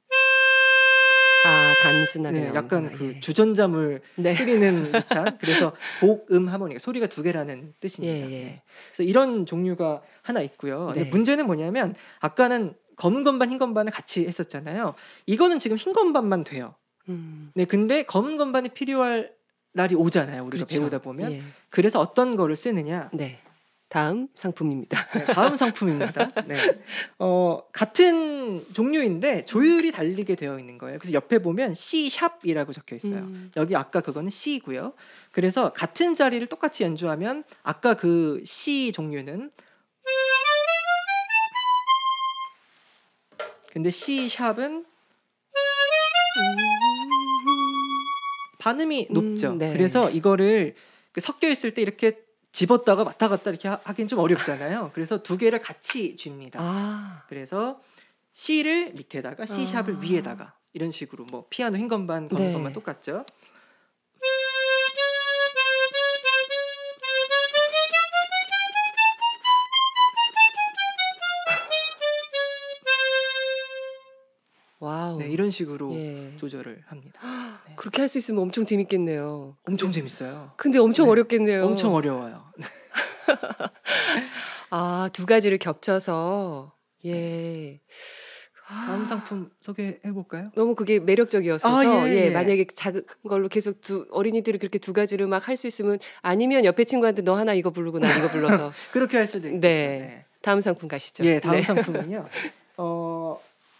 아, 단순하게 네, 약간 나오는구나. 그 예. 주전자물 네. 흐리는 듯한. 그래서 복음 하모니카, 소리가 두 개라는 뜻입니다. 예, 예. 네. 그래서 이런 종류가 하나 있고요. 근데 네. 문제는 뭐냐면 아까는 검은 건반, 흰 건반을 같이 했었잖아요. 이거는 지금 흰 건반만 돼요. 음. 네, 근데 검은 건반이 필요할 날이 오잖아요. 우리가 그렇죠. 배우다 보면. 예. 그래서 어떤 거를 쓰느냐? 네. 다음 상품입니다. 네, 다음 상품입니다. 네. 어, 같은 종류인데 조율이 다르게 되어 있는 거예요. 그래서 옆에 보면 C 샵이라고 적혀 있어요. 음. 여기 아까 그거는 C고요. 그래서 같은 자리를 똑같이 연주하면 아까 그 C 종류는 근데 C 샵은 반음이 높죠. 음, 네. 그래서 이거를 섞여 있을 때 이렇게 집었다가 왔다 갔다 이렇게 하- 하긴 좀 어렵잖아요. 그래서 두 개를 같이 줍니다. 아, 그래서 C를 밑에다가 C 샵을 아. 위에다가 이런 식으로 뭐 피아노 흰 건반 검은 네. 건반 똑같죠. 와우. 네, 이런 식으로 예. 조절을 합니다. 네. 그렇게 할 수 있으면 엄청 재밌겠네요. 엄청 재밌어요. 근데 엄청 네. 어렵겠네요. 엄청 어려워요. 아, 두 가지를 겹쳐서 예. 아, 다음 상품 소개해 볼까요? 너무 그게 매력적이었어서 아, 예, 예, 예. 만약에 작은 걸로 계속 두 어린이들이 그렇게 두 가지를 막 할 수 있으면 아니면 옆에 친구한테 너 하나 이거 부르고 나 이거 불러서 그렇게 할 수도 있겠죠. 네. 네. 다음 상품 가시죠. 예, 다음 네. 상품은요. 어,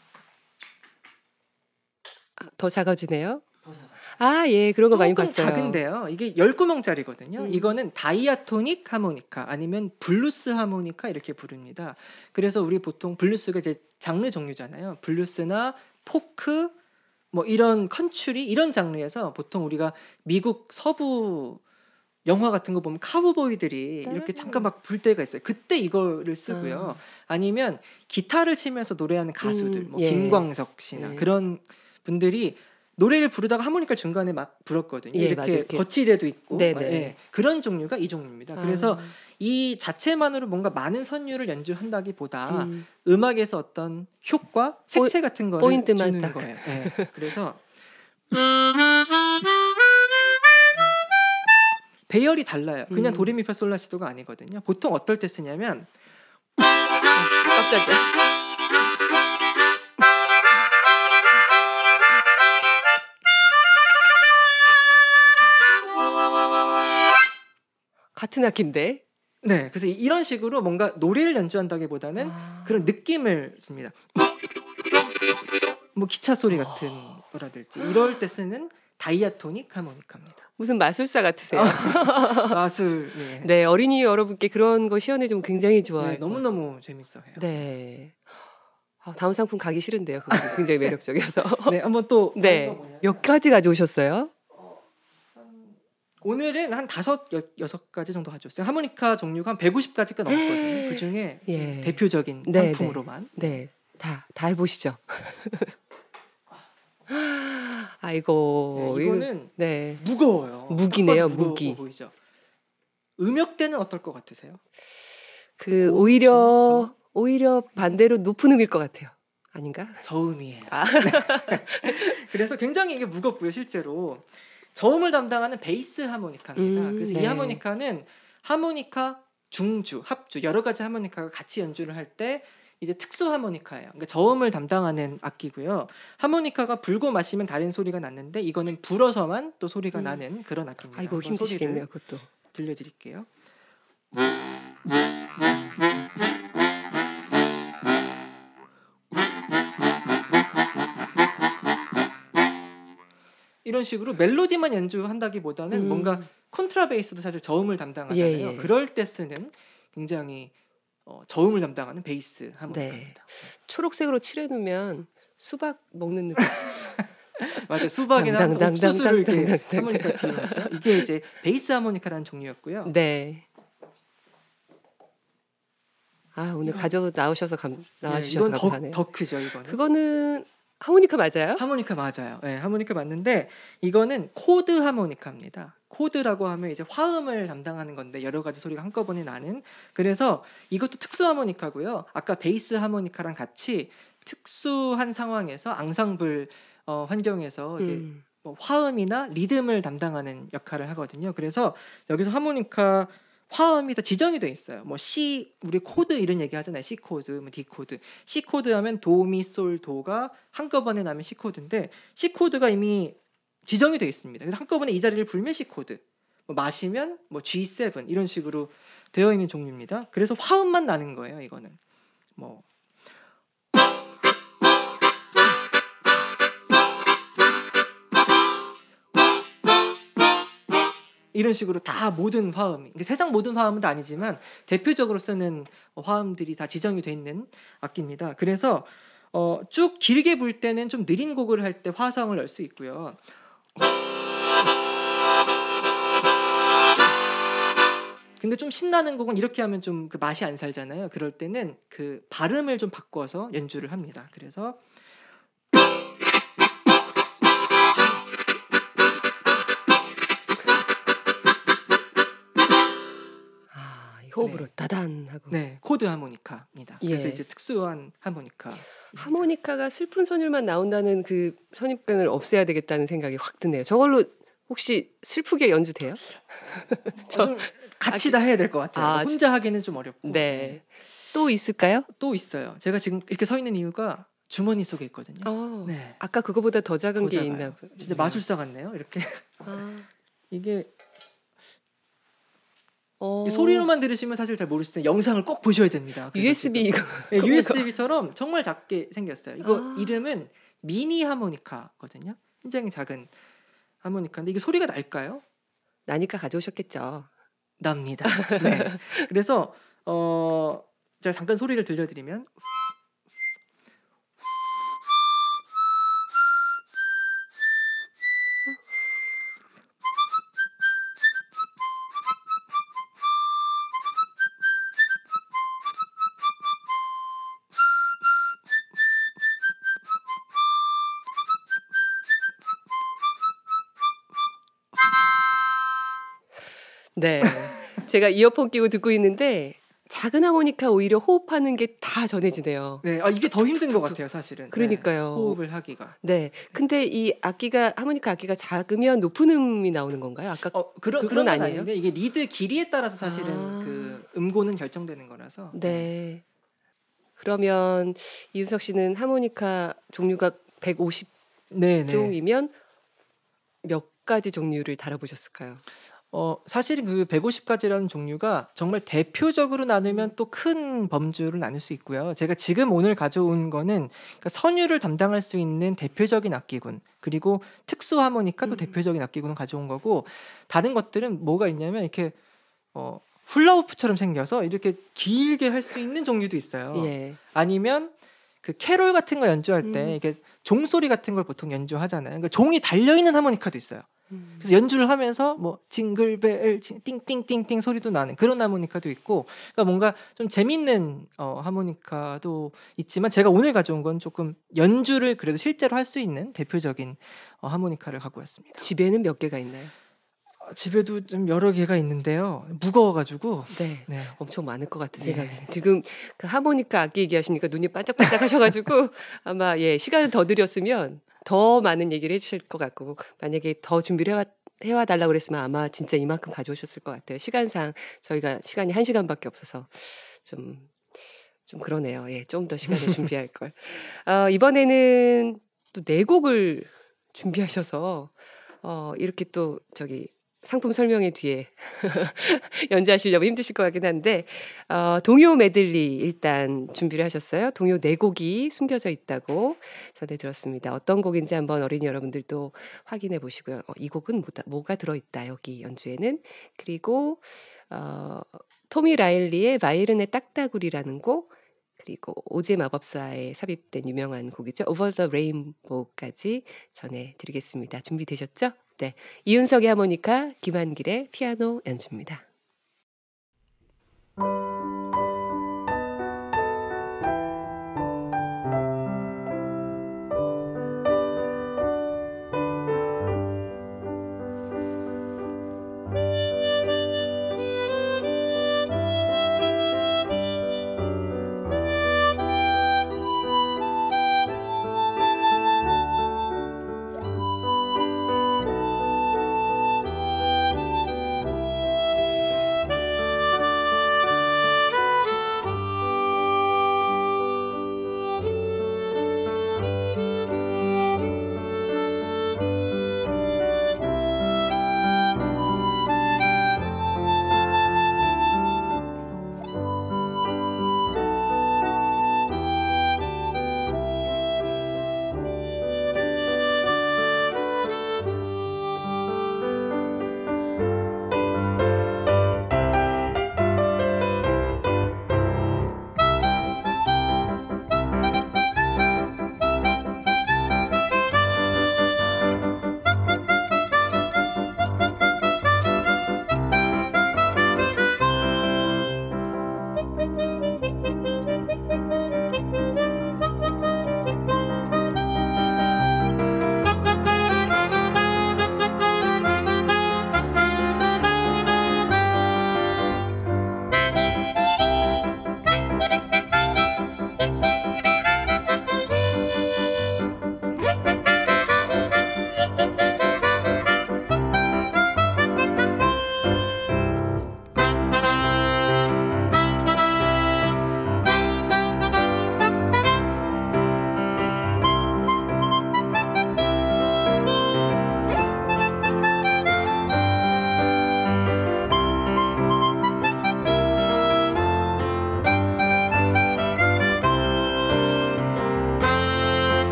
아, 더 작아지네요. 더 작아요. 아, 예. 그런 거 많이 조금 봤어요. 작은데요. 이게 열 구멍짜리거든요. 음. 이거는 다이아토닉 하모니카 아니면 블루스 하모니카 이렇게 부릅니다. 그래서 우리 보통 블루스가 이제 장르 종류잖아요. 블루스나 포크 뭐 이런 컨츄리 이런 장르에서 보통 우리가 미국 서부 영화 같은 거 보면 카우보이들이 이렇게 잠깐 막 불 때가 있어요. 그때 이거를 쓰고요. 아니면 기타를 치면서 노래하는 가수들, 음, 뭐 예. 김광석 씨나 예. 그런 분들이 노래를 부르다가 하모니카 중간에 막 불었거든요. 예, 이렇게, 맞아요. 이렇게. 거치대도 있고 네네. 막, 예. 그런 종류가 이 종류입니다. 그래서 아, 이 자체만으로 뭔가 많은 선율을 연주한다기보다 음, 음악에서 어떤 효과, 색채 같은 거를 포인트만 주는 딱. 거예요. 예. 그래서 배열이 달라요. 그냥 음. 도레미파솔라시도가 아니거든요. 보통 어떨 때 쓰냐면 깜짝이야. 같은 악기인데. 네, 그래서 이런 식으로 뭔가 노래를 연주한다기보다는 아. 그런 느낌을 줍니다. 뭐 기차 소리 같은 거라든지 이럴 때 쓰는 다이아토닉 하모니카입니다. 무슨 마술사 같으세요. 마술, 네. 네, 어린이 여러분께 그런 거 시연해주면 굉장히 좋아요. 네, 너무 너무 재밌어요. 네. 아, 다음 상품 가기 싫은데요. 그거 굉장히 매력적이어서. 네, 한번 또 네. 다른 거 뭐냐면 몇 가지 가져오셨어요? 오늘은 한 다섯 여, 여섯 가지 정도 가져왔어요. 하모니카 종류가 한 백오십 가지가 넘거든요. 그 중에 예. 대표적인 네, 상품으로만. 네. 다, 다 해보시죠. 아이고. 네, 이거는 네. 무거워요. 무기네요, 딱 봐도 무거워 무기. 보이죠. 음역대는 어떨 것 같으세요? 그, 오, 오히려, 저- 오히려 반대로 높은 음일 것 같아요. 아닌가? 저음이에요. 아. 그래서 굉장히 이게 무겁고요. 실제로 저음을 담당하는 베이스 하모니카입니다. 음, 그래서 네. 이 하모니카는 하모니카, 중주, 합주 여러 가지 하모니카가 같이 연주를 할 때 이제 특수 하모니카예요. 그러니까 저음을 담당하는 악기고요. 하모니카가 불고 마시면 다른 소리가 났는데 이거는 불어서만 또 소리가 음. 나는 그런 악기입니다. 아이고, 한번 힘드시겠네요, 소리를 그것도. 들려드릴게요. 이런 식으로 멜로디만 연주한다기보다는 음. 뭔가 콘트라베이스도 사실 저음을 담당하잖아요. 예, 예. 그럴 때 쓰는 굉장히 어, 저음을 담당하는 베이스 하모니카입니다. 초록색으로 칠해놓으면 수박 먹는 느낌. 맞아요. 수박이나 항상 당당당당 옥수수를 이렇게 당당당당. 하모니카 비유하죠. 이게 이제 베이스 하모니카라는 종류였고요. 네. 아, 오늘 가져 나오셔서 감, 네, 나와주셔서 이건 더, 감사하네요. 더 크죠. 이거는. 그거는 하모니카 맞아요? 하모니카 맞아요. 네, 하모니카 맞는데 이거는 코드 하모니카입니다. 코드라고 하면 이제 화음을 담당하는 건데 여러 가지 소리가 한꺼번에 나는. 그래서 이것도 특수 하모니카고요. 아까 베이스 하모니카랑 같이 특수한 상황에서 앙상블 어, 환경에서 이게 음. 뭐 화음이나 리듬을 담당하는 역할을 하거든요. 그래서 여기서 하모니카 화음이 다 지정이 돼 있어요. 뭐 C 우리 코드 이런 얘기 하잖아요. C 코드, 뭐 D 코드. C 코드 하면 도, 미, 솔, 도가 한꺼번에 나면 C 코드인데 C 코드가 이미 지정이 돼 있습니다. 그래서 한꺼번에 이 자리를 불면 C 코드. 뭐 마시면 뭐 지 세븐 이런 식으로 되어 있는 종류입니다. 그래서 화음만 나는 거예요. 이거는 뭐 이런 식으로 다 모든 화음, 세상 모든 화음은 아니지만 대표적으로 쓰는 화음들이 다 지정이 돼 있는 악기입니다. 그래서 어, 쭉 길게 불 때는 좀 느린 곡을 할 때 화성을 넣을 수 있고요. 근데 좀 신나는 곡은 이렇게 하면 좀 그 맛이 안 살잖아요. 그럴 때는 그 발음을 좀 바꿔서 연주를 합니다. 그래서 아, 이 호흡으로 네. 다단 하고. 네, 코드 하모니카입니다. 그래서 예. 이제 특수한 하모니카. 하모니카가 슬픈 선율만 나온다는 그 선입견을 없애야 되겠다는 생각이 확 드네요. 저걸로 혹시 슬프게 연주돼요? 저... 어, 같이 다 해야 될 것 같아요. 아, 혼자 하기는 좀 어렵고. 네. 네. 또 있을까요? 또 있어요. 제가 지금 이렇게 서 있는 이유가 주머니 속에 있거든요. 어, 네. 아까 그거보다 더 작은 더 게 작아요. 있나 봐요. 진짜 마술사 같네요. 이렇게 아, 이게 어, 소리로만 들으시면 사실 잘 모르실 텐데 영상을 꼭 보셔야 됩니다. 그래서 유에스비 이거. 네, 유에스비처럼 정말 작게 생겼어요. 이거 아. 이름은 미니 하모니카거든요. 굉장히 작은 하모니카인데 이게 소리가 날까요? 나니까 가져오셨겠죠. 납니다. 네. 그래서 어 제가 잠깐 소리를 들려드리면 네. 제가 이어폰 끼고 듣고 있는데 작은 하모니카 오히려 호흡하는 게 다 전해지네요. 네, 아 이게 더 힘든 것 같아요, 사실은. 그러니까요. 네, 호흡을 하기가. 네. 근데 이 악기가 하모니카 악기가 작으면 높은 음이 나오는 건가요? 아까 어 그런 그- 그런 그건 건 아니에요? 아닌데 이게 리드 길이에 따라서 사실은 아. 그 음고는 결정되는 거라서. 네. 그러면 이윤석 씨는 하모니카 종류가 백오십 네, 네. 종이면 몇 가지 종류를 다뤄보셨을까요? 어 사실은 그 백오십 가지라는 종류가 정말 대표적으로 나누면 또 큰 범주를 나눌 수 있고요. 제가 지금 오늘 가져온 거는 그러니까 선율을 담당할 수 있는 대표적인 악기군, 그리고 특수 하모니카도 음. 대표적인 악기군을 가져온 거고, 다른 것들은 뭐가 있냐면 이렇게 어 훌라후프처럼 생겨서 이렇게 길게 할 수 있는 종류도 있어요. 예. 아니면 그 캐롤 같은 거 연주할 때 음. 이게 종소리 같은 걸 보통 연주하잖아요. 그러니까 종이 달려 있는 하모니카도 있어요. 음. 그래서 연주를 하면서 뭐 징글벨 띵띵띵띵 소리도 나는 그런 하모니카도 있고, 그러니까 뭔가 좀 재밌는 어, 하모니카도 있지만 제가 오늘 가져온 건 조금 연주를 그래도 실제로 할 수 있는 대표적인 어, 하모니카를 갖고 왔습니다. 집에는 몇 개가 있나요? 어, 집에도 좀 여러 개가 있는데요. 무거워가지고. 네. 네. 엄청 많을 것 같은 예. 생각이. 지금 그 하모니카 악기 얘기하시니까 눈이 반짝반짝 하셔가지고 아마 예 시간을 더 드렸으면 더 많은 얘기를 해주실 것 같고, 만약에 더 준비를 해와, 해와 달라고 그랬으면 아마 진짜 이만큼 가져오셨을 것 같아요. 시간상 저희가 시간이 한 시간밖에 없어서 좀, 좀 그러네요. 예, 좀 더 시간을 준비할 걸. 어, 이번에는 또 네 곡을 준비하셔서 어, 이렇게 또 저기 상품 설명회 뒤에 연주하시려면 힘드실 것 같긴 한데 어, 동요 메들리 일단 준비를 하셨어요. 동요 네 곡이 숨겨져 있다고 전해 들었습니다. 어떤 곡인지 한번 어린이 여러분들도 확인해 보시고요. 어, 이 곡은 뭐다, 뭐가 들어있다 여기 연주에는. 그리고 어, 토미 라일리의 바이른의 딱따구리라는 곡, 그리고 오즈의 마법사에 삽입된 유명한 곡이죠. Over the Rainbow까지 전해드리겠습니다. 준비되셨죠? 네, 이윤석의 하모니카, 김한길의 피아노 연주입니다.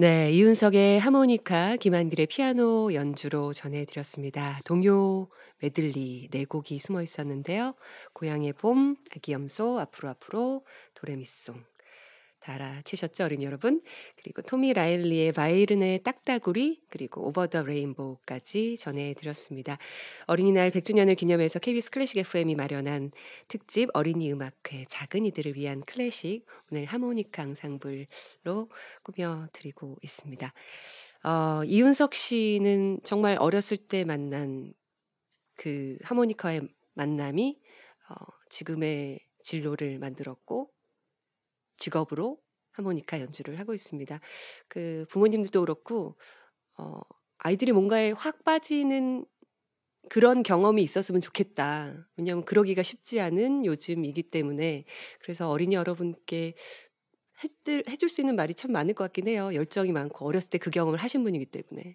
네, 이윤석의 하모니카, 김한길의 피아노 연주로 전해드렸습니다. 동요 메들리 네 곡이 숨어 있었는데요. 고향의 봄, 아기 염소, 앞으로 앞으로, 도레미송. 다 알아채셨죠, 어린이 여러분? 그리고 토미 라일리의 바이른의 딱따구리, 그리고 오버 더 레인보우까지 전해드렸습니다. 어린이날 백 주년을 기념해서 케이비에스 클래식 에프엠이 마련한 특집 어린이 음악회 작은 이들을 위한 클래식, 오늘 하모니카 앙상블로 꾸며드리고 있습니다. 어, 이윤석 씨는 정말 어렸을 때 만난 그 하모니카의 만남이 어, 지금의 진로를 만들었고 직업으로 하모니카 연주를 하고 있습니다. 그 부모님들도 그렇고 어, 아이들이 뭔가에 확 빠지는 그런 경험이 있었으면 좋겠다. 왜냐하면 그러기가 쉽지 않은 요즘이기 때문에 그래서 어린이 여러분께 해들, 해줄 수 있는 말이 참 많을 것 같긴 해요. 열정이 많고 어렸을 때 그 경험을 하신 분이기 때문에.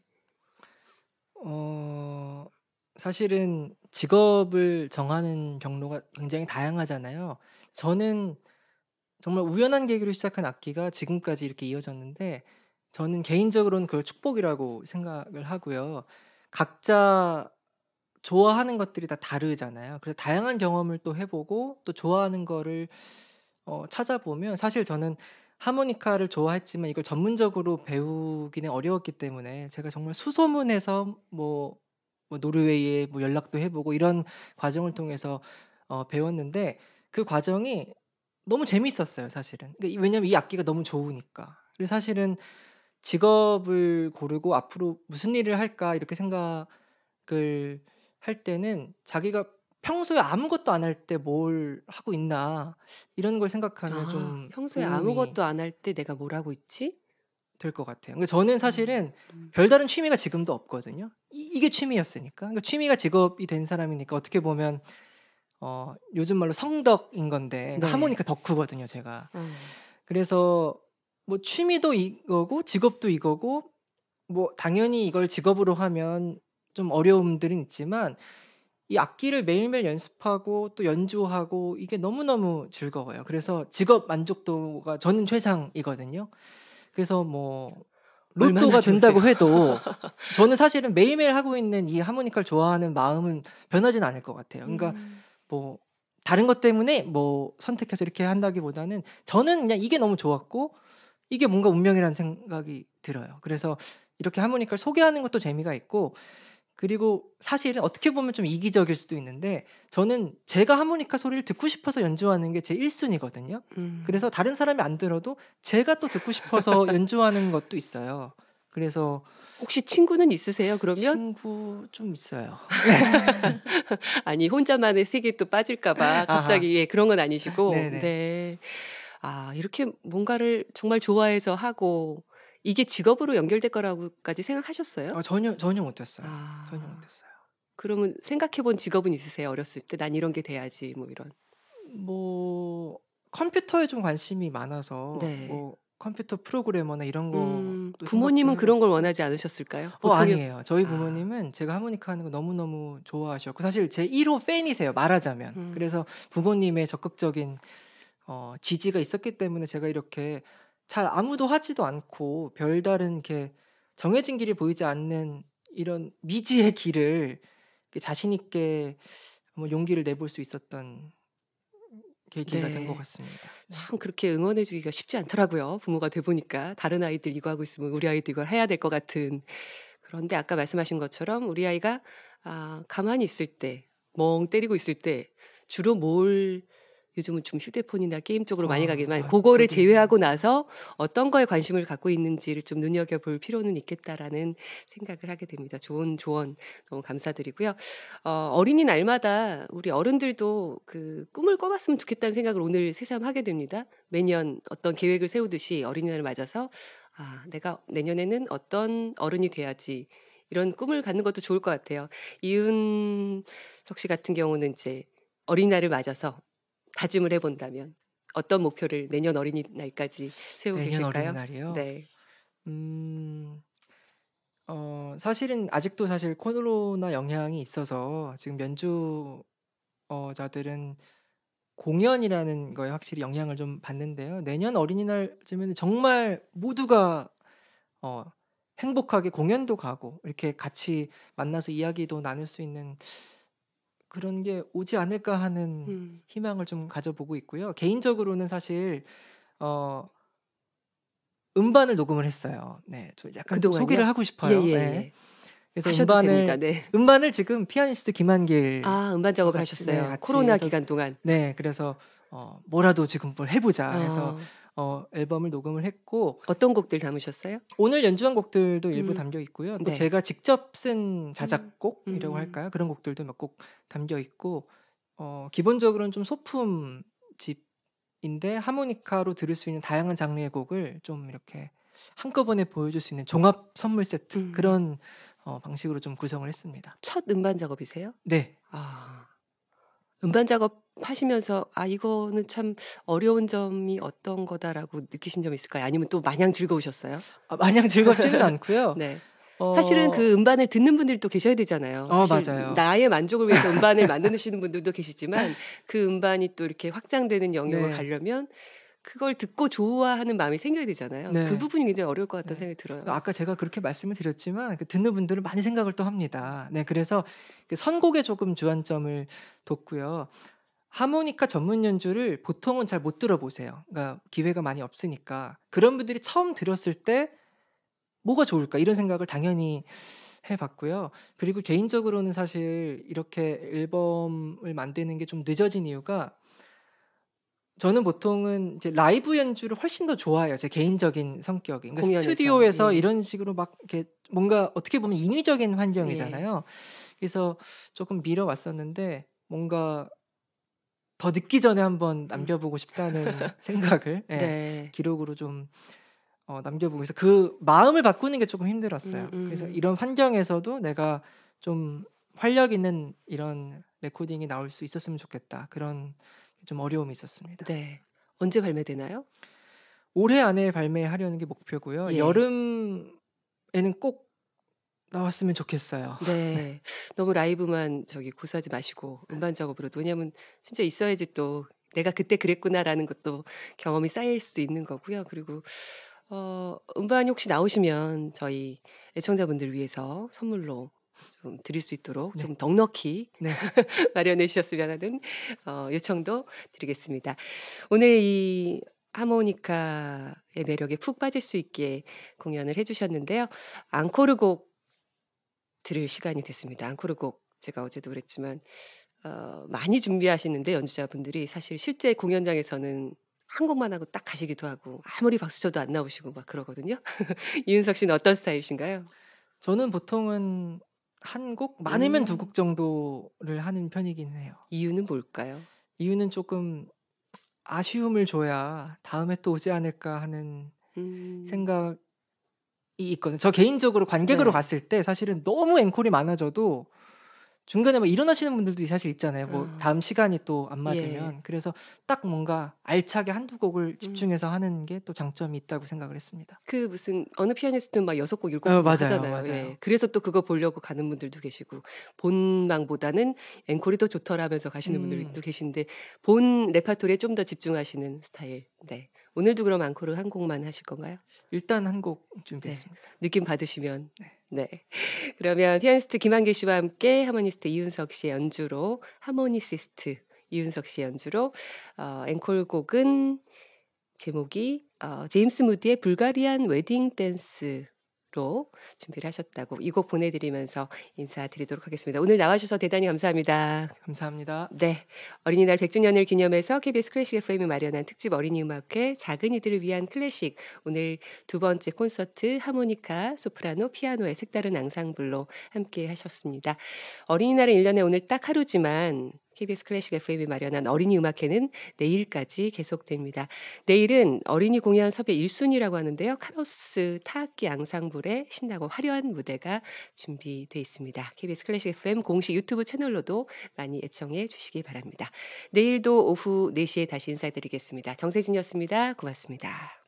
어, 사실은 직업을 정하는 경로가 굉장히 다양하잖아요. 저는 정말 우연한 계기로 시작한 악기가 지금까지 이렇게 이어졌는데 저는 개인적으로는 그걸 축복이라고 생각을 하고요. 각자 좋아하는 것들이 다 다르잖아요. 그래서 다양한 경험을 또 해보고 또 좋아하는 거를 어, 찾아보면 사실 저는 하모니카를 좋아했지만 이걸 전문적으로 배우기는 어려웠기 때문에 제가 정말 수소문해서 뭐, 뭐 노르웨이에 뭐 연락도 해보고 이런 과정을 통해서 어, 배웠는데 그 과정이 너무 재밌었어요, 사실은. 그러니까 이- 왜냐면 이 악기가 너무 좋으니까. 그래서 사실은 직업을 고르고 앞으로 무슨 일을 할까 이렇게 생각을 할 때는 자기가 평소에 아무것도 안 할 때 뭘 하고 있나 이런 걸 생각하면 아, 좀 평소에 도움이 아무것도 안 할 때 내가 뭘 하고 있지? 될 것 같아요. 그러니까 저는 사실은 음. 별다른 취미가 지금도 없거든요. 이, 이게 취미였으니까. 그러니까 취미가 직업이 된 사람이니까 어떻게 보면 어, 요즘 말로 성덕인 건데 네. 하모니카 덕후거든요, 제가. 어. 그래서 뭐 취미도 이거고 직업도 이거고 뭐 당연히 이걸 직업으로 하면 좀 어려움들은 있지만 이 악기를 매일매일 연습하고 또 연주하고 이게 너무너무 즐거워요. 그래서 직업 만족도가 저는 최상이거든요. 그래서 뭐 얼마나 로또가 된다고 좋으세요? 해도 저는 사실은 매일매일 하고 있는 이 하모니카를 좋아하는 마음은 변하진 않을 것 같아요. 그러니까 음. 뭐 다른 것 때문에 뭐 선택해서 이렇게 한다기보다는 저는 그냥 이게 너무 좋았고 이게 뭔가 운명이라는 생각이 들어요. 그래서 이렇게 하모니카를 소개하는 것도 재미가 있고 그리고 사실은 어떻게 보면 좀 이기적일 수도 있는데 저는 제가 하모니카 소리를 듣고 싶어서 연주하는 게 제 일 순위거든요. 음. 그래서 다른 사람이 안 들어도 제가 또 듣고 싶어서 연주하는 것도 있어요. 그래서 혹시 친구는 있으세요? 그러면 친구 좀 있어요. 아니 혼자만의 세계에 또 빠질까 봐 아하. 갑자기 예, 그런 건 아니시고 네네. 네. 아, 이렇게 뭔가를 정말 좋아해서 하고 이게 직업으로 연결될 거라고까지 생각하셨어요? 어, 전혀 전혀 못했어요. 아. 전혀 못했어요. 그러면 생각해 본 직업은 있으세요? 어렸을 때 난 이런 게 돼야지 뭐 이런. 뭐 컴퓨터에 좀 관심이 많아서 네. 뭐 컴퓨터 프로그래머나 이런 음, 것도 부모님은 생각도 그런 걸 해봤고 원하지 않으셨을까요? 어 보통의 아니에요. 저희 아. 부모님은 제가 하모니카 하는 거 너무너무 좋아하셨고 사실 제 일 호 팬이세요, 말하자면. 음. 그래서 부모님의 적극적인 어 지지가 있었기 때문에 제가 이렇게 잘 아무도 하지도 않고 별다른 이렇게 정해진 길이 보이지 않는 이런 미지의 길을 이렇게 자신 있게 한번 용기를 내볼 수 있었던 계기가 된 것 네. 같습니다. 네. 참 그렇게 응원해 주기가 쉽지 않더라고요. 부모가 돼 보니까 다른 아이들 이거 하고 있으면 우리 아이도 이걸 해야 될 것 같은. 그런데 아까 말씀하신 것처럼 우리 아이가 아, 가만히 있을 때, 멍 때리고 있을 때 주로 뭘 요즘은 좀 휴대폰이나 게임 쪽으로 많이 아, 가기만 아, 그거를 저도 제외하고 맞아요. 나서 어떤 거에 관심을 갖고 있는지를 좀 눈여겨볼 필요는 있겠다라는 생각을 하게 됩니다. 좋은 조언 너무 감사드리고요. 어, 어린이날마다 우리 어른들도 그 꿈을 꿔봤으면 좋겠다는 생각을 오늘 새삼 하게 됩니다. 매년 어떤 계획을 세우듯이 어린이날을 맞아서 아, 내가 내년에는 어떤 어른이 돼야지 이런 꿈을 갖는 것도 좋을 것 같아요. 이윤석 씨 같은 경우는 이제 어린이날을 맞아서 다짐을 해본다면 어떤 목표를 내년 어린이날까지 세우고 내년 계실까요? 어린이날이요? 네. 음. 어 사실은 아직도 사실 코로나 영향이 있어서 지금 연주자들은 공연이라는 거에 확실히 영향을 좀 받는데요. 내년 어린이날쯤에는 정말 모두가 어, 행복하게 공연도 가고 이렇게 같이 만나서 이야기도 나눌 수 있는 그런 게 오지 않을까 하는 음. 희망을 좀 가져보고 있고요. 개인적으로는 사실 어, 음반을 녹음을 했어요. 네, 저 약간 좀 그동안요? 소개를 하고 예, 싶어요. 예, 네. 예. 그래서 하셔도 됩니다. 음반을 네. 음반을 지금 피아니스트 김한길 아, 음반 작업을 같이 네, 하셨어요. 같이 코로나 해서 기간 동안. 네, 그래서 어, 뭐라도 지금 뭘 해보자 해서 어, 어, 앨범을 녹음을 했고 어떤 곡들 담으셨어요? 오늘 연주한 곡들도 일부 음. 담겨 있고요. 또 네. 제가 직접 쓴 음. 자작곡이라고 음. 할까요? 그런 곡들도 몇 곡 담겨 있고 어, 기본적으로는 좀 소품 집인데 하모니카로 들을 수 있는 다양한 장르의 곡을 좀 이렇게 한꺼번에 보여줄 수 있는 종합 선물 세트 음. 그런 어, 방식으로 좀 구성을 했습니다. 첫 음반 작업이세요? 네. 아, 음반 작업 하시면서 아 이거는 참 어려운 점이 어떤 거다라고 느끼신 점 있을까요? 아니면 또 마냥 즐거우셨어요? 아, 마냥 즐겁지는 않고요. 네. 어, 사실은 그 음반을 듣는 분들이 또 계셔야 되잖아요. 어, 사실 맞아요. 나의 만족을 위해서 음반을 만드시는 분들도 계시지만 그 음반이 또 이렇게 확장되는 영역을 네. 가려면 그걸 듣고 좋아하는 마음이 생겨야 되잖아요. 네. 그 부분이 굉장히 어려울 것 같다는 네. 생각이 들어요. 아까 제가 그렇게 말씀을 드렸지만 그 듣는 분들은 많이 생각을 또 합니다. 네, 그래서 그 선곡에 조금 주안점을 뒀고요. 하모니카 전문 연주를 보통은 잘 못 들어보세요. 그러니까 기회가 많이 없으니까 그런 분들이 처음 들었을 때 뭐가 좋을까 이런 생각을 당연히 해봤고요. 그리고 개인적으로는 사실 이렇게 앨범을 만드는 게 좀 늦어진 이유가 저는 보통은 이제 라이브 연주를 훨씬 더 좋아해요. 제 개인적인 성격이. 그러니까 공연에서. 스튜디오에서 예. 이런 식으로 막 이렇게 뭔가 어떻게 보면 인위적인 환경이잖아요. 그래서 조금 미뤄왔었는데 뭔가 더 늦기 전에 한번 남겨보고 싶다는 생각을 예, 네. 기록으로 좀 어, 남겨보고 해서 그 마음을 바꾸는 게 조금 힘들었어요. 음, 그래서 음. 이런 환경에서도 내가 좀 활력 있는 이런 레코딩이 나올 수 있었으면 좋겠다. 그런 좀 어려움이 있었습니다. 네. 언제 발매되나요? 올해 안에 발매하려는 게 목표고요. 예. 여름에는 꼭 나왔으면 좋겠어요. 네. 너무 라이브만 저기 고수하지 마시고 음반 작업으로도 왜냐하면 진짜 있어야지 또 내가 그때 그랬구나라는 것도 경험이 쌓일 수도 있는 거고요. 그리고 어, 음반이 혹시 나오시면 저희 애청자분들 위해서 선물로 좀 드릴 수 있도록 네. 좀 넉넉히 네. 마련해 주셨으면 하는 어, 요청도 드리겠습니다. 오늘 이 하모니카의 매력에 푹 빠질 수 있게 공연을 해주셨는데요. 앙코르곡 들을 시간이 됐습니다. 앙코르곡 제가 어제도 그랬지만 어, 많이 준비하시는데 연주자분들이 사실 실제 공연장에서는 한 곡만 하고 딱 가시기도 하고 아무리 박수 쳐도 안 나오시고 막 그러거든요. 이윤석 씨는 어떤 스타일이신가요? 저는 보통은 한 곡, 많으면 두 음. 곡 정도를 하는 편이긴 해요. 이유는 뭘까요? 이유는 조금 아쉬움을 줘야 다음에 또 오지 않을까 하는 음. 생각이 있거든요. 저 개인적으로 관객으로 네. 갔을 때 사실은 너무 앵콜이 많아져도 중간에 막 일어나시는 분들도 사실 있잖아요. 뭐 아. 다음 시간이 또 안 예. 맞으면. 그래서 딱 뭔가 알차게 한두 곡을 음. 집중해서 하는 게 또 장점이 있다고 생각을 했습니다. 그 무슨 어느 피아니스트는 막 여섯 곡 일곱 어, 곡 막 맞아요, 하잖아요. 맞아요. 예. 그래서 또 그거 보려고 가는 분들도 계시고 본방보다는 앵콜이 더 좋더라면서 가시는 음. 분들도 계신데 본 레파토리에 좀 더 집중하시는 스타일. 네. 오늘도 그럼 앙코르 한 곡만 하실 건가요? 일단 한 곡 준비했습니다. 느낌 받으시면. 네. 네. 그러면 피아니스트 김한길 씨와 함께 하모니스트 이윤석 씨의 연주로 하모니시스트 이윤석 씨의 연주로 어, 앵콜곡은 제목이 어, 제임스 무디의 불가리안 웨딩 댄스로 준비를 하셨다고 이 곡 보내드리면서 인사드리도록 하겠습니다. 오늘 나와주셔서 대단히 감사합니다. 감사합니다. 네, 어린이날 백 주년을 기념해서 케이비에스 클래식 에프엠이 마련한 특집 어린이 음악회 작은 이들을 위한 클래식 오늘 두 번째 콘서트 하모니카, 소프라노, 피아노의 색다른 앙상블로 함께 하셨습니다. 어린이날은 일 년에 오늘 딱 하루지만 케이비에스 클래식 에프엠이 마련한 어린이 음악회는 내일까지 계속됩니다. 내일은 어린이 공연 섭외 일 순위라고 하는데요. 카로스 타악기 앙상블의 신나고 화려한 무대가 준비되어 있습니다. 케이비에스 클래식 에프엠 공식 유튜브 채널로도 많이 애청해 주시기 바랍니다. 내일도 오후 네 시에 다시 인사드리겠습니다. 정세진이었습니다. 고맙습니다.